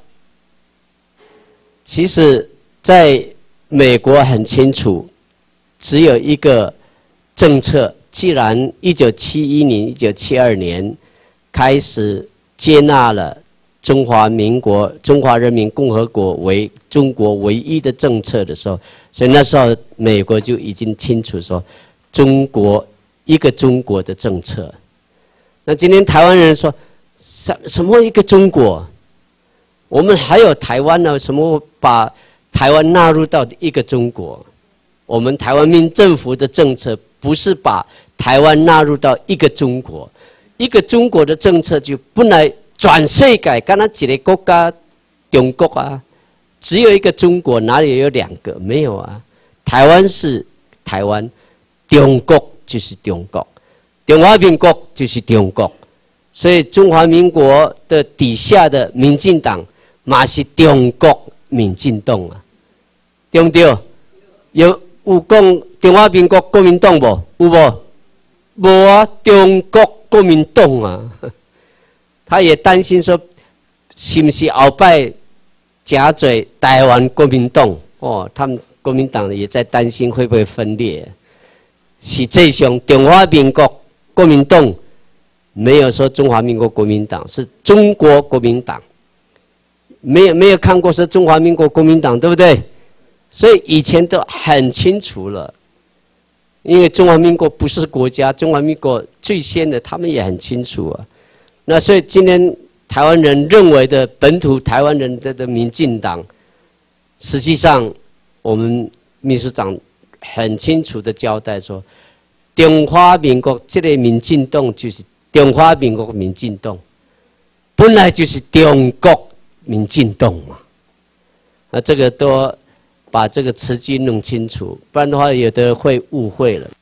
其实在美国很清楚，只有一个政策。既然一九七一年、一九七二年开始接纳了中华民国、中华人民共和国为中国唯一的政策的时候，所以那时候美国就已经清楚说，中国一个中国的政策。那今天台湾人说，什什么一个中国？我们还有台湾呢？什么把台湾纳入到一个中国？我们台湾民政府的政策不是把台湾纳入到一个中国，一个中国的政策就不能转世界，敢那一个国家中国啊，只有一个中国，哪里有两个？没有啊。台湾是台湾，中国就是中国，中华民国就是中国，所以中华民国的底下的民进党嘛是中国民进党啊，对不对？有有讲中华民国国民党无？有无？无啊，中国国民党啊，他也担心说，是不是后摆加嘴台湾国民党？哦，他们国民党也在担心会不会分裂。实际上，中华民国国民党没有说中华民国国民党，是中国国民党。没有没有看过是中华民国国民党，对不对？所以以前都很清楚了。因为中华民国不是国家，中华民国最先的，他们也很清楚啊。那所以今天台湾人认为的本土台湾人的的民进党，实际上我们秘书长很清楚的交代说，中华民国这个民进党就是中华民国民进党，本来就是中国民进党嘛。那这个都。把这个词句弄清楚，不然的话，有的人会误会了。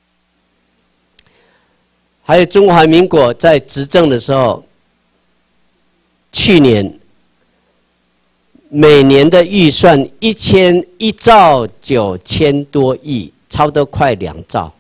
还有中华民国在执政的时候，去年每年的预算一千一兆九千多亿，差不多快两兆。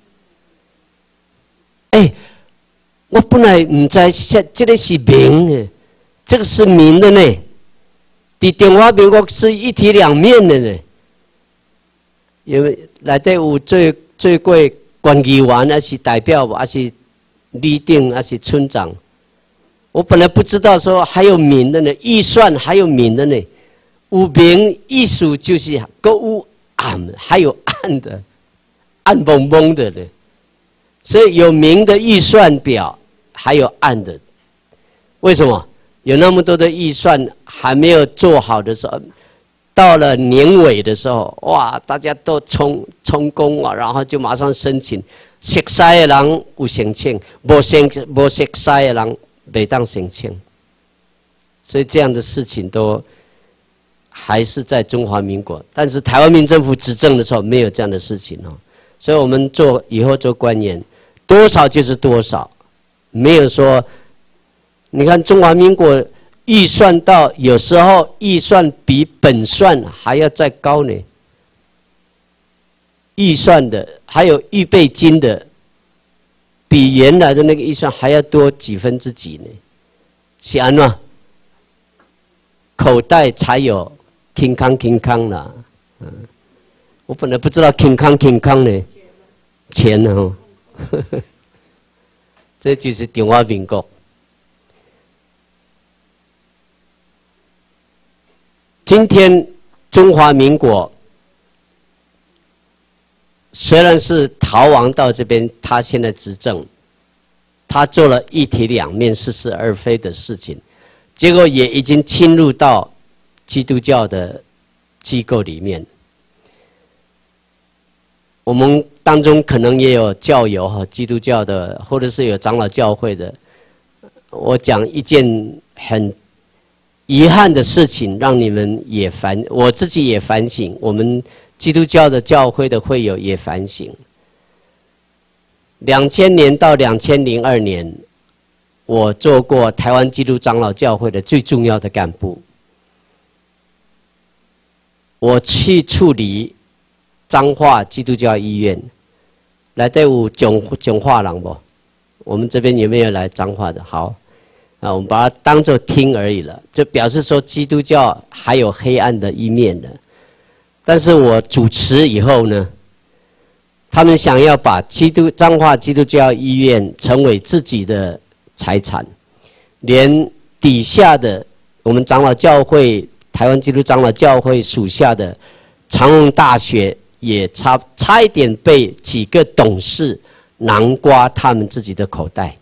哎，我本来唔知道这个是民的，这个是民的呢。在中华民国是一体两面的呢。因为内底有最最贵官议员，还是代表，还是里长，还是村长。我本来不知道说还有民的呢，预算还有民的呢。有民意思就是够有暗，还有暗的，暗蒙蒙的呢。所以有明的预算表，还有暗的。为什么？有那么多的预算还没有做好的时候。到了年尾的时候，哇，大家都冲冲工啊，然后就马上申请。熟悉的人有申请，不熟不熟悉的人没当申请。所以这样的事情都还是在中华民国，但是台湾民政府执政的时候没有这样的事情哦。所以我们做以后做官员，多少就是多少，没有说，你看中华民国。预算到有时候预算比本算还要再高呢，预算的还有预备金的，比原来的那个预算还要多几分之几呢？是安怎？口袋才有健康健康啦，嗯，我本来不知道健康健康呢，钱哦，这就是中华民国。今天中华民国虽然是逃亡到这边，他现在执政，他做了一体两面、似是而非的事情，结果也已经侵入到基督教的机构里面。我们当中可能也有教友和基督教的，或者是有长老教会的。我讲一件很遗憾的事情，让你们也反，我自己也反省，我们基督教的教会的会友也反省。 两千年到两千零二年，我做过台湾基督长老教会的最重要的干部。我去处理彰化基督教医院，来队伍讲讲话人不？我们这边有没有来彰化的？好，啊，我们把它当作听而已了，就表示说基督教还有黑暗的一面的。但是我主持以后呢？他们想要把基督彰化基督教医院成为自己的财产，连底下的我们长老教会台湾基督长老教会属下的长荣大学也差差一点被几个董事囊括他们自己的口袋。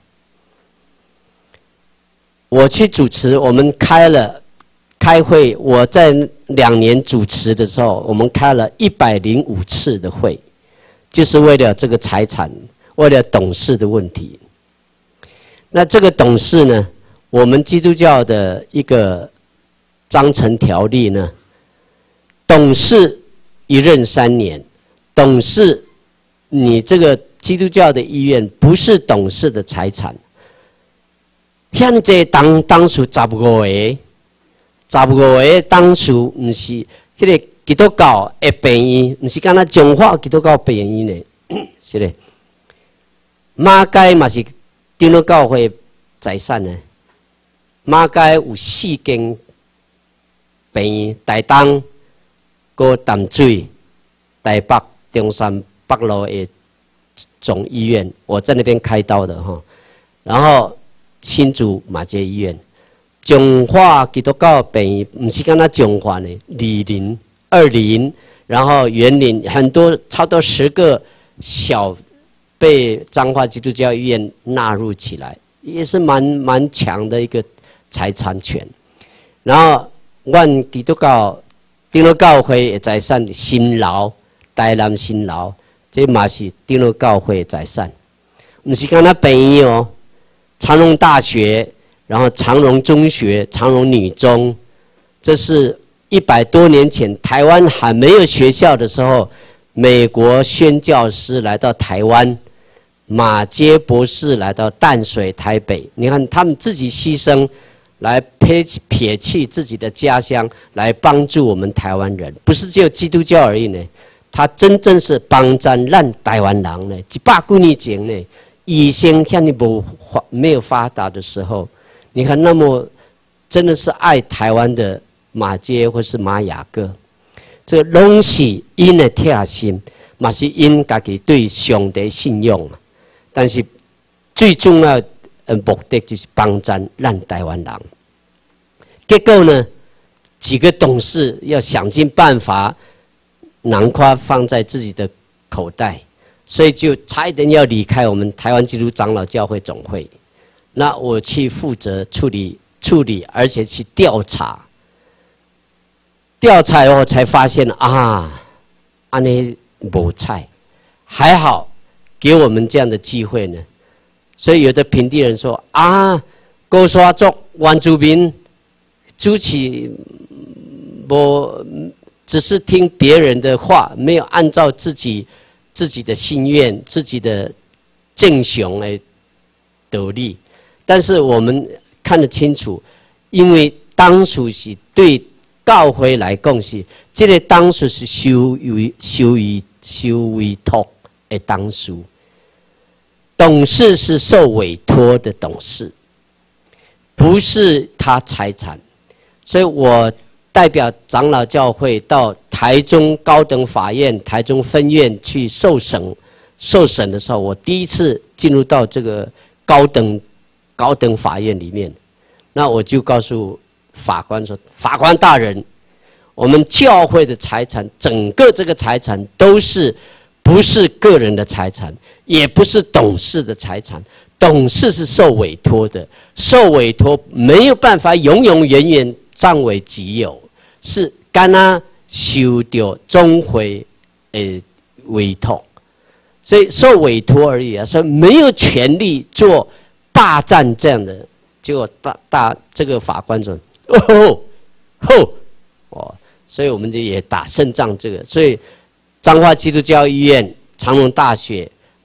我去主持，我们开了开会，我在两年主持的时候，我们开了一百零五次的会。就是为了这个财产，为了董事的问题。那这个董事呢，我们基督教的一个章程条例呢，董事一任三年，董事你这个基督教的医院不是董事的财产。现在当当属十五个，十五个当属不是那个。基督教的病院，不是干那彰化基督教病院呢？是嘞。马街嘛是长老教会财产呢。马街有四间病院，台东、过淡水、台北、中山北路的总医院，我在那边开刀的哈。然后新竹马街医院，彰化基督教病院，不是干那彰化呢，李林。二林，然后园林，很多超多十个小被彰化基督教医院纳入起来，也是蛮蛮强的一个财产权。然后，阮基督教长老教会的财产新楼、台南新楼，这嘛是长老教会的财产，不是干那病院哦，长荣大学，然后长荣中学、长荣女中，这是。一百多年前，台湾还没有学校的时候，美国宣教师来到台湾，马偕博士来到淡水、台北。你看，他们自己牺牲，来撇撇弃自己的家乡，来帮助我们台湾人。不是只有基督教而已呢，他真正是帮咱咱台湾人呢。一百几年前呢，以前像你不没有发达的时候，你看那么真的是爱台湾的。马偕或是马雅各，这个拢是因的贴心，嘛是因家己对上帝信用。但是最重要的目的就是帮咱咱台湾人。结果呢，几个董事要想尽办法囊括放在自己的口袋，所以就差一点要离开我们台湾基督长老教会总会。那我去负责处理处理，而且去调查。调查以后才发现啊，安尼无菜，还好给我们这样的机会呢。所以有的平地人说啊，高沙族原住民主持无，只是听别人的话，没有按照自己自己的心愿、自己的正雄来得力。但是我们看得清楚，因为当初是对。教会来讲是，这个当时是受委受委受委托的当事，董事是受委托的董事，不是他财产。所以我代表长老教会到台中高等法院台中分院去受审，受审的时候，我第一次进入到这个高等高等法院里面，那我就告诉。法官说：“法官大人，我们教会的财产，整个这个财产都是不是个人的财产，也不是董事的财产。董事是受委托的，受委托没有办法永永远远占为己有，是干那受到总会的委托，所以受委托而已啊，所以没有权利做霸占这样的。结果大大这个法官说。”哦吼哦，所以我们就也打胜仗这个，所以彰化基督教医院、长荣大学，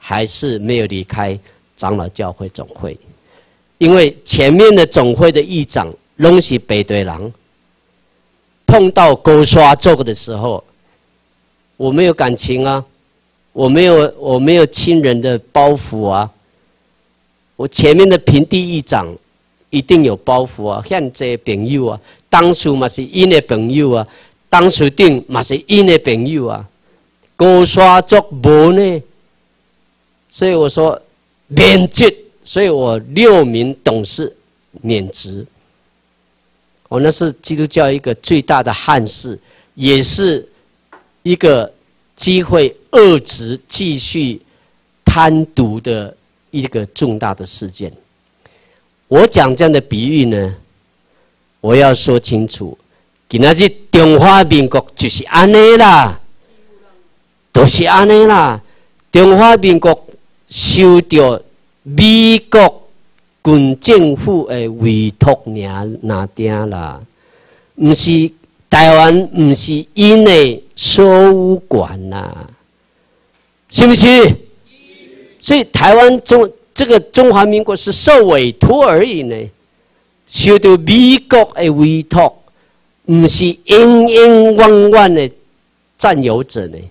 还是没有离开长老教会总会，因为前面的总会的议长拢是北对人，碰到勾刷做的时候，我没有感情啊，我没有我没有亲人的包袱啊，我前面的平地议长一定有包袱啊，现在朋友啊，当初嘛是因的朋友啊，当初定嘛是因的朋友啊，勾刷做无呢，所以我说免职，所以我六名董事免职。我那是基督教一个最大的憾事，也是一个机会遏制继续贪渎的一个重大的事件。我讲这样的比喻呢，我要说清楚，今仔日中华民国就是安尼啦，就是安尼啦。中华民国受到美国军政府的委托尔那点啦，不是台湾，不是因的所有权啦，是不是？所以台湾中这个中华民国是受委托而已呢，受到美国的委托，不是永永远远的占有者呢。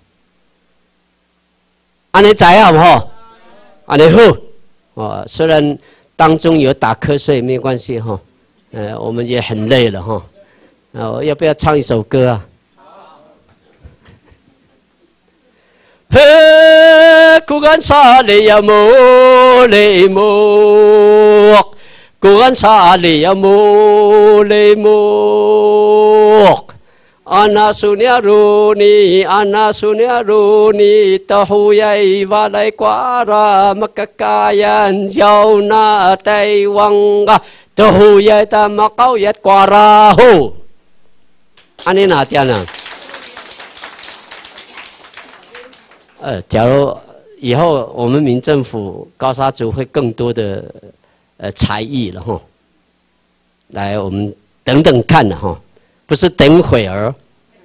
安尼知影唔好？安尼好哦，虽然当中有打瞌睡，没关系哈。呃，我们也很累了哈。呃，要不要唱一首歌啊？嘿，古干沙里呀木里木，古干沙里呀木里木。Anak sunya runi, anak sunya runi, tahu yai walai kuara makakayan jauh na Taiwan ga, tahu yai ta makau yat kuara ho. Ani哪点呢？呃，假如以后我们民政府高沙族会更多的呃才艺了哈，来我们等等看了哈。不是等会儿。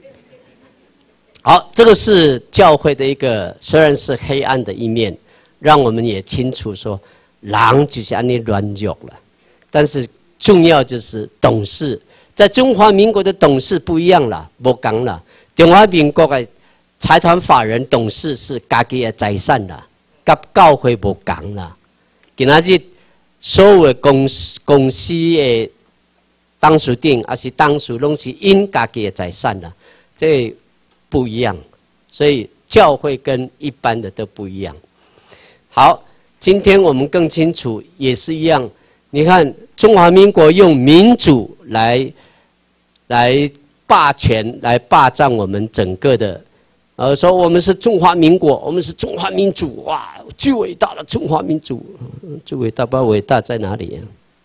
好，这个是教会的一个，虽然是黑暗的一面，让我们也清楚说，人就是安尼软弱了。但是重要就是董事，在中华民国的董事不一样了，不讲了。中华民国的财团法人董事是家己的财产啦，甲教会不讲啦。今仔日所有的公司公司的当属定还是当属拢是因家己的财产啦，这不一样，所以教会跟一般的都不一样。好，今天我们更清楚，也是一样。你看，中华民国用民主来来霸权，来霸占我们整个的，呃，说我们是中华民国，我们是中华民主，哇，最伟大的中华民主，最伟大不知道伟大在哪里啊？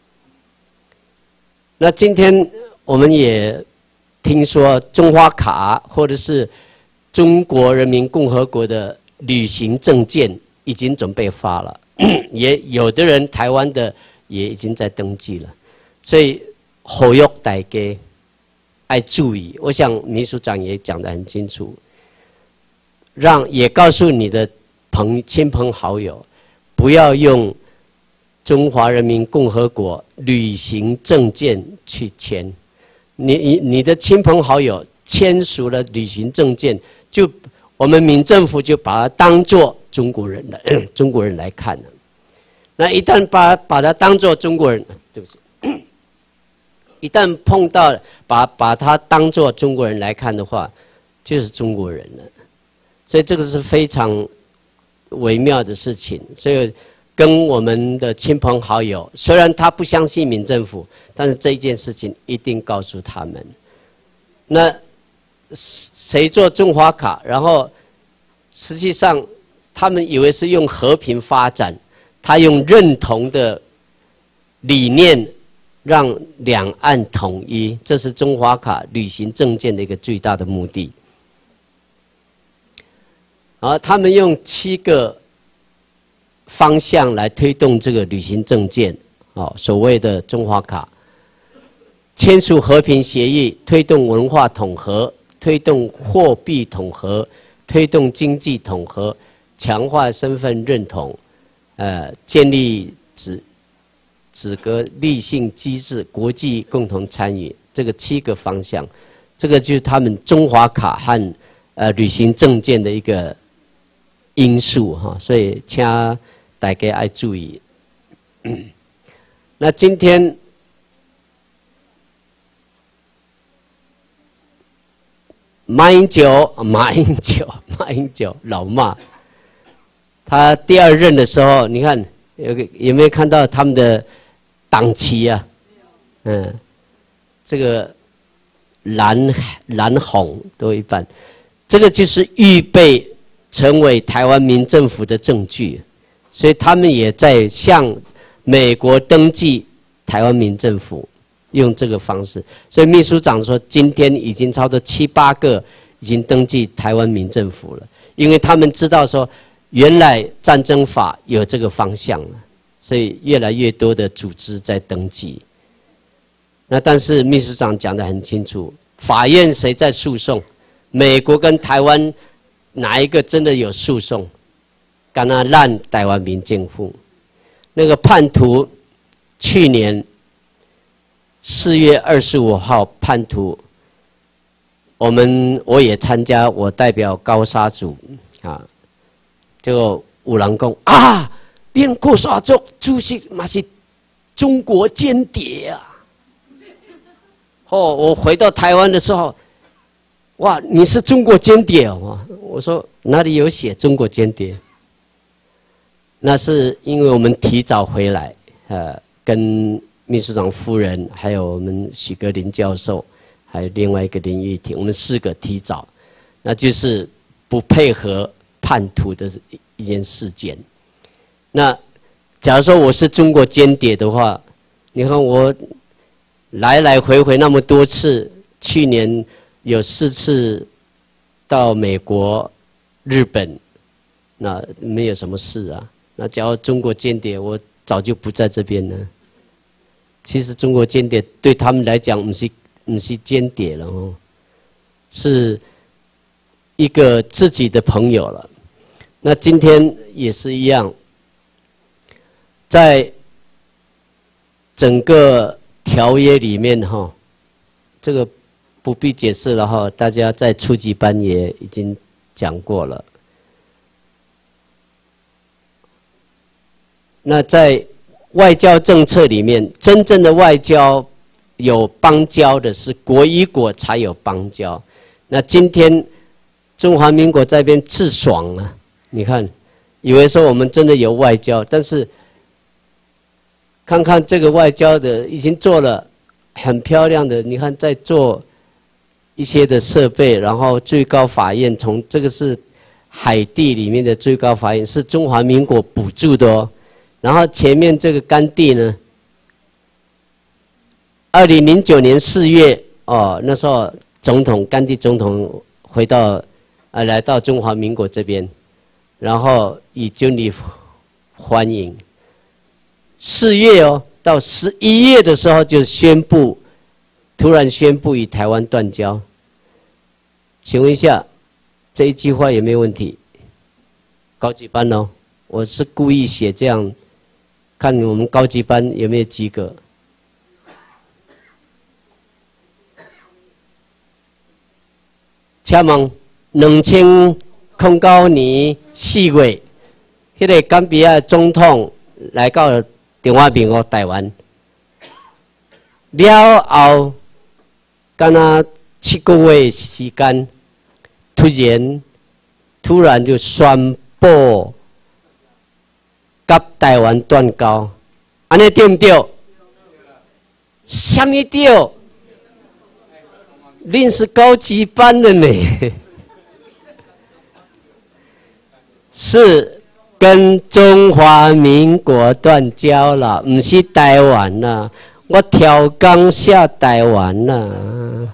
那今天我们也听说中华卡或者是中国人民共和国的旅行证件已经准备发了，也有的人台湾的也已经在登记了，所以呼吁大家要注意。我想秘书长也讲得很清楚，让也告诉你的朋亲朋好友，不要用中华人民共和国旅行证件去签，你你你的亲朋好友签署了旅行证件，就我们民政府就把它当作中国人来中国人来看了。那一旦把把它当作中国人，对不起，一旦碰到把把它当作中国人来看的话，就是中国人了。所以这个是非常微妙的事情，所以。跟我们的亲朋好友，虽然他不相信民政府，但是这一件事情一定告诉他们。那谁做中华卡？然后实际上他们以为是用和平发展，他用认同的理念让两岸统一，这是中华卡旅行证件的一个最大的目的。而他们用七个方向来推动这个旅行证件，哦，所谓的中华卡，签署和平协议，推动文化统合，推动货币统合，推动经济统合， 强化身份认同，呃，建立子子格立性机制，国际共同参与，这个七个方向，这个就是他们中华卡和呃旅行证件的一个因素哈，所以请大家要注意。那今天马英九，马英九，马英九，老马。他第二任的时候，你看有有没有看到他们的党旗啊？嗯，这个蓝蓝红都一半，这个就是预备成为台湾民政府的证据，所以他们也在向美国登记台湾民政府，用这个方式。所以秘书长说，今天已经超过七八个已经登记台湾民政府了，因为他们知道说。原来战争法有这个方向了，所以越来越多的组织在登记。那但是秘书长讲得很清楚，法院谁在诉讼？美国跟台湾哪一个真的有诉讼？干那烂台湾民政府，那个叛徒去年四月二十五号叛徒，我们我也参加，我代表高沙组啊。这个有人讲啊，连国沙组主席嘛是中国间谍啊！哦，我回到台湾的时候，哇，你是中国间谍哦！我说哪里有写中国间谍？那是因为我们提早回来，呃，跟秘书长夫人，还有我们许格林教授，还有另外一个林玉婷，我们四个提早，那就是不配合。叛徒的一件事件，那假如说我是中国间谍的话，你看我来来回回那么多次，去年有四次到美国、日本，那没有什么事啊。那假如中国间谍，我早就不在这边了。其实中国间谍对他们来讲，不是不是间谍了哦，是一个自己的朋友了。那今天也是一样，在整个条约里面哈，这个不必解释了哈，大家在初级班也已经讲过了。那在外交政策里面，真正的外交有邦交的是国与国才有邦交。那今天中华民国这边自爽了。你看，以为说我们真的有外交，但是看看这个外交的已经做了很漂亮的，你看在做一些的设备，然后最高法院从这个是海地里面的最高法院是中华民国补助的哦，然后前面这个甘地呢，二零零九年四月哦，那时候总统甘地总统回到呃来到中华民国这边。然后以军礼欢迎，四月哦，到十一月的时候就宣布，突然宣布与台湾断交。请问一下，这一句话有没有问题？高级班哦，我是故意写这样，看我们高级班有没有及格。请问两千。空九年四月，迄个甘比亚总统来到中华民国台湾，了后，干那七个月时间，突然突然就宣布，甲台湾断交，安尼对唔对？什么对？恁是高级班的呢？是跟中华民国断交了，不是台湾啦。我调岗下台湾啦，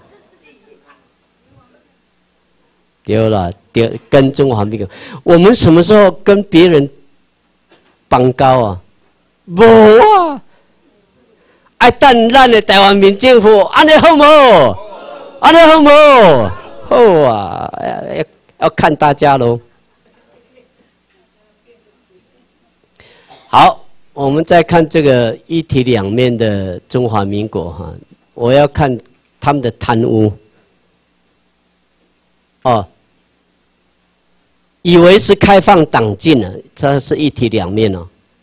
对了，对，跟中华民国。我们什么时候跟别人邦交啊？无啊！爱等咱的台湾民政府，安尼好无？安尼好无？好啊，要要看大家喽。 好，我们再看这个一体两面的中华民国哈，我要看他们的贪污。哦，以为是开放党禁了，这是一体两面哦。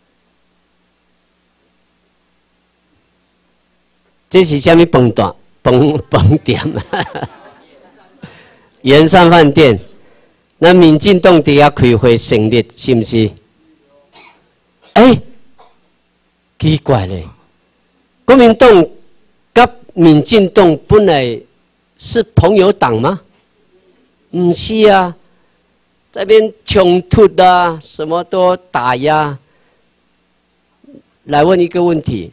这是什么饭店？饭饭店啊，圆山饭店。那民进党底下开会成立，是不是？哎、欸，奇怪嘞，国民党跟民进党本来是朋友党吗？不是啊，这边冲突啊，什么都打压。来问一个问题：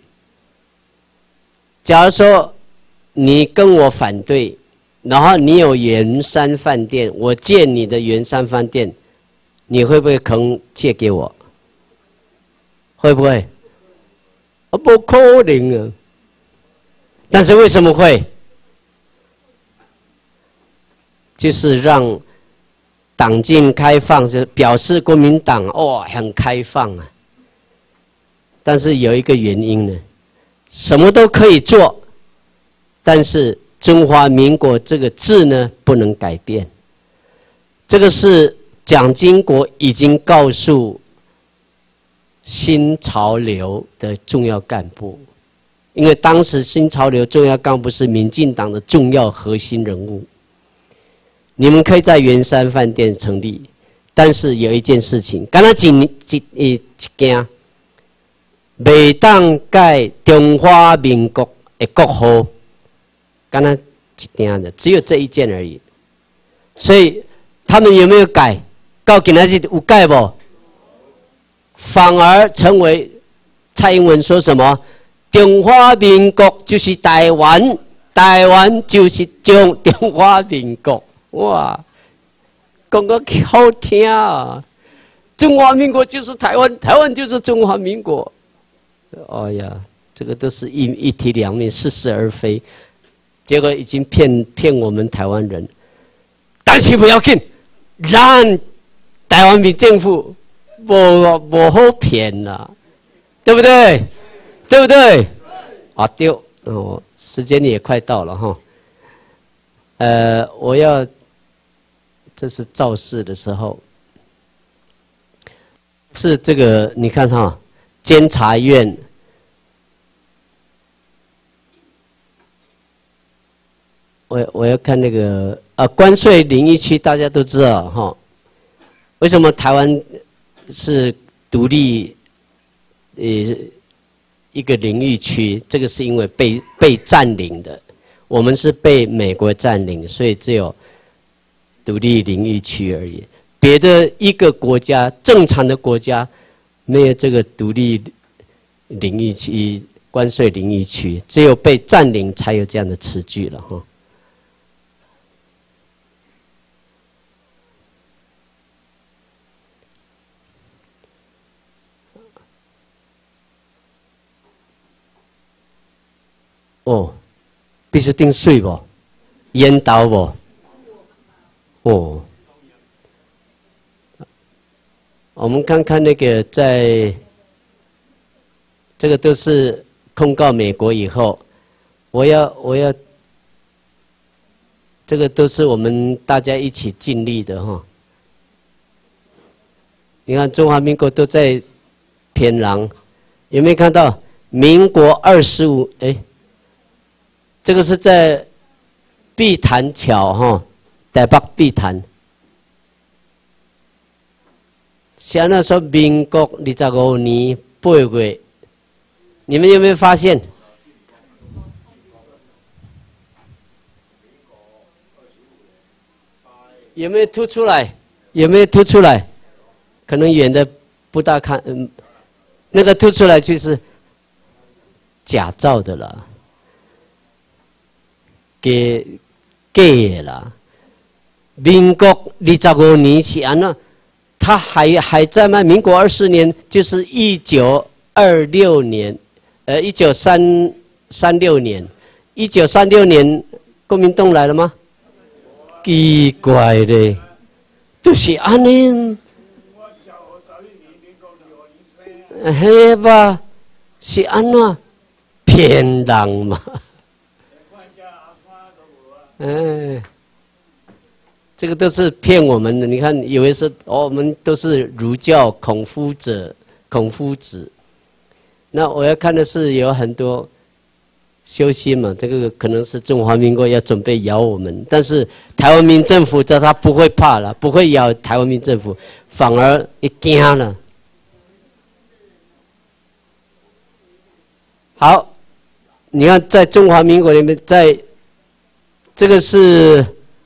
假如说你跟我反对，然后你有圆山饭店，我借你的圆山饭店，你会不会肯借给我？会不会？啊，不可能啊！但是为什么会？就是让党禁开放，就表示国民党哦很开放啊。但是有一个原因呢，什么都可以做，但是中华民国这个字呢不能改变。这个是蒋经国已经告诉新潮流的重要干部，因为当时新潮流重要干部是民进党的重要核心人物。你们可以在圆山饭店成立，但是有一件事情，刚才一一一件，袂当改中华民国的国号，刚才一件的，只有这一件而已。所以他们有没有改？到今仔日有改不？反而成为蔡英文说什么？中华民国就是台湾，台湾就是中中华民国。哇，讲个好听啊！中华民国就是台湾，台湾就是中华民国。哎呀，这个都是一一体两面，似是而非。结果已经骗骗我们台湾人。但是不要紧，咱台湾民政府无无好骗啦，对不对？对不对？啊对哦，时间也快到了哈。呃，我要。这是造势的时候，是这个你看哈，监察院我我要看那个啊，关税领域区大家都知道哈，为什么台湾是独立呃一个领域区？这个是因为被被占领的，我们是被美国占领，所以只有独立领域区而已，别的一个国家正常的国家没有这个独立领域区、关税领域区，只有被占领才有这样的词句了哈。哦，必须定税不？烟刀不？哦，我们看看那个在，这个都是控告美国以后，我要我要，这个都是我们大家一起尽力的哈。你看中华民国都在偏狼，有没有看到？民国二十五，哎，这个是在碧潭桥哈。台北碧潭，像那时候民国二十五年八月，你们有没有发现？有没有凸出来？有没有凸出来？可能远的不大看，嗯，那个凸出来就是假造的了，给给了。民国二十五年是安那，他还还在吗？民国二十年就是一九二六年，呃，一九三三六年，一九三六年国民党来了吗？奇怪嘞，就是安尼。 嘿吧，是安怎骗人嘛？哎，这个都是骗我们的。你看，以为是哦，我们都是儒教孔夫子，孔夫子。那我要看的是有很多修心嘛，这个可能是中华民国要准备咬我们，但是台湾民政府的他不会怕了，不会咬台湾民政府，反而一惊了。好，你看在中华民国里面，在这个是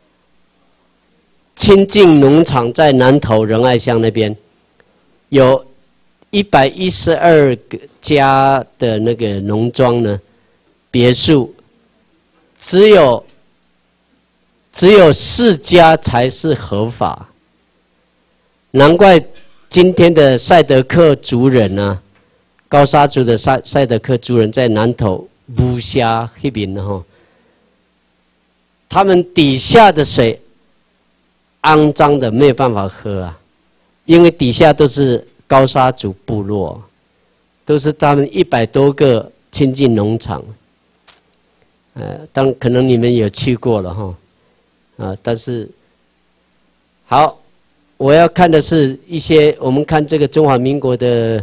清境农场，在南投仁爱乡那边，有一百一十二个家的那个农庄呢，别墅，只有只有四家才是合法，难怪今天的赛德克族人啊。高沙族的赛赛德克族人在南投巫峡那边哈，他们底下的水肮脏的没有办法喝啊，因为底下都是高沙族部落，都是他们一百多个亲近农场，呃，当可能你们有去过了哈，啊，但是好，我要看的是一些我们看这个中华民国的。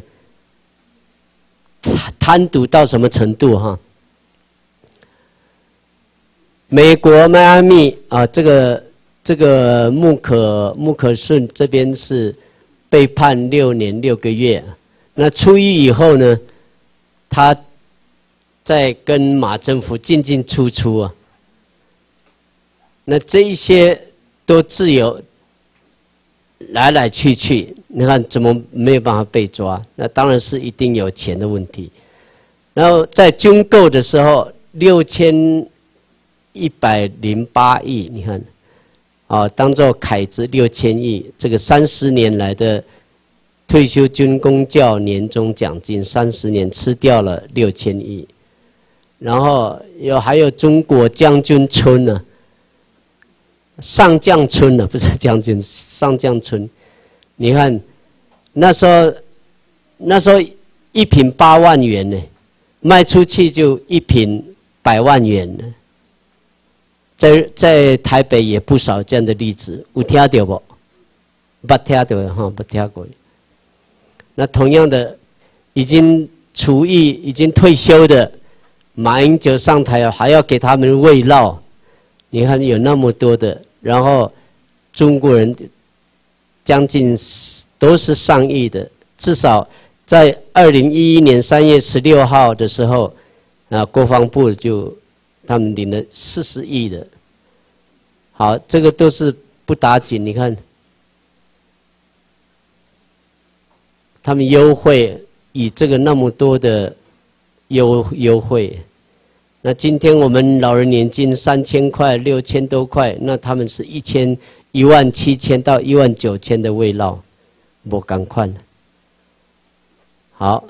贪渎到什么程度哈？美国迈阿密啊，这个这个穆可穆可顺这边是被判六年六个月。那出狱以后呢，他在跟马政府进进出出啊。那这一些都自由来来去去。你看怎么没有办法被抓？那当然是一定有钱的问题。然后在军购的时候，六千一百零八亿，你看，啊，当做凯子六千亿，这个三十年来的退休军公教年终奖金，三十年吃掉了六千亿。然后有还有中国将军村呢、啊，上将村呢、啊，不是将军，上将村。你看，那时候那时候一瓶八万元呢，卖出去就一瓶百万元呢。在在台北也不少这样的例子，有听到不？不听到哈，不听过。那同样的，已经除役、已经退休的马英九上台还要给他们慰劳，你看有那么多的，然后中国人。将近都是上亿的，至少在二零一一年三月十六号的时候，啊，国防部就他们领了四十亿的。好，这个都是不打紧，你看，他们优惠以这个那么多的优优惠，那今天我们老人年金三千块、六千多块，那他们是一千。一万七千到一万九千的慰劳，不赶快了。好，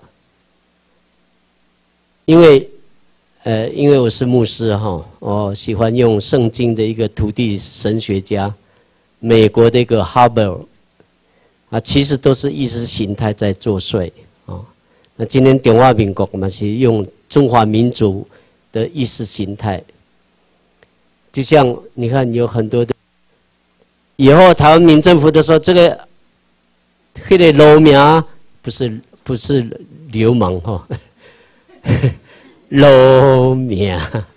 因为，呃，因为我是牧师哈，我喜欢用圣经的一个土地神学家，美国的一个哈伯，啊，其实都是意识形态在作祟啊。那今天中华民国嘛是用中华民族的意识形态，就像你看有很多的。以后台湾民政府的时候，这个那个流名不是不是流氓哈，流名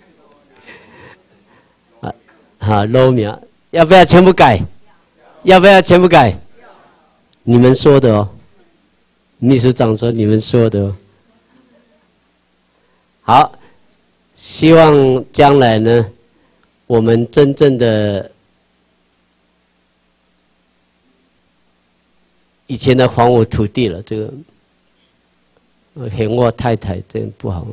啊啊流名，要不要全部改？要不要全部改？你们说的哦，秘书长说你们说的哦。好，希望将来呢，我们真正的。以前的还我土地了，这个嫌我太太真不好。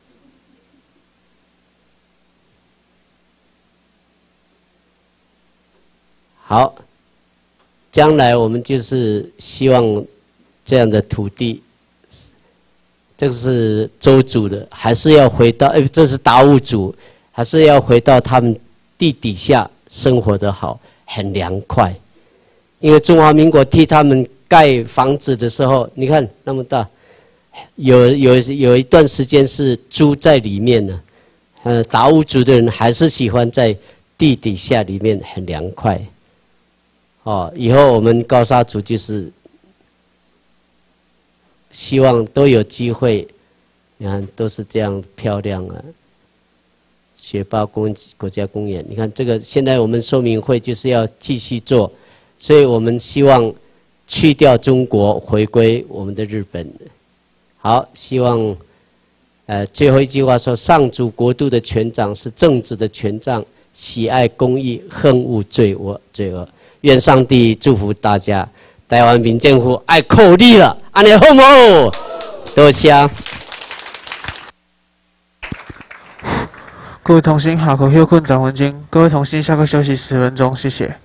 好，将来我们就是希望这样的土地，这个是州主的，还是要回到哎，这是达悟族，还是要回到他们地底下生活的好，很凉快。因为中华民国替他们盖房子的时候，你看那么大， 有有有一段时间是住在里面呢，呃，达悟族的人还是喜欢在地底下里面很凉快。哦，以后我们高沙族就是希望都有机会，你看都是这样漂亮啊。雪豹公国家公园，你看这个现在我们说明会就是要继续做，所以我们希望去掉中国，回归我们的日本。好，希望呃最后一句话说，上主国度的权杖是正直的权杖，喜爱公义，恨恶罪恶罪恶。愿上帝祝福大家，台湾民政府爱扣力了，安尼好冇？多谢。 各位同心，下课休困十分钟。各位同心，下课休息十分钟，谢谢。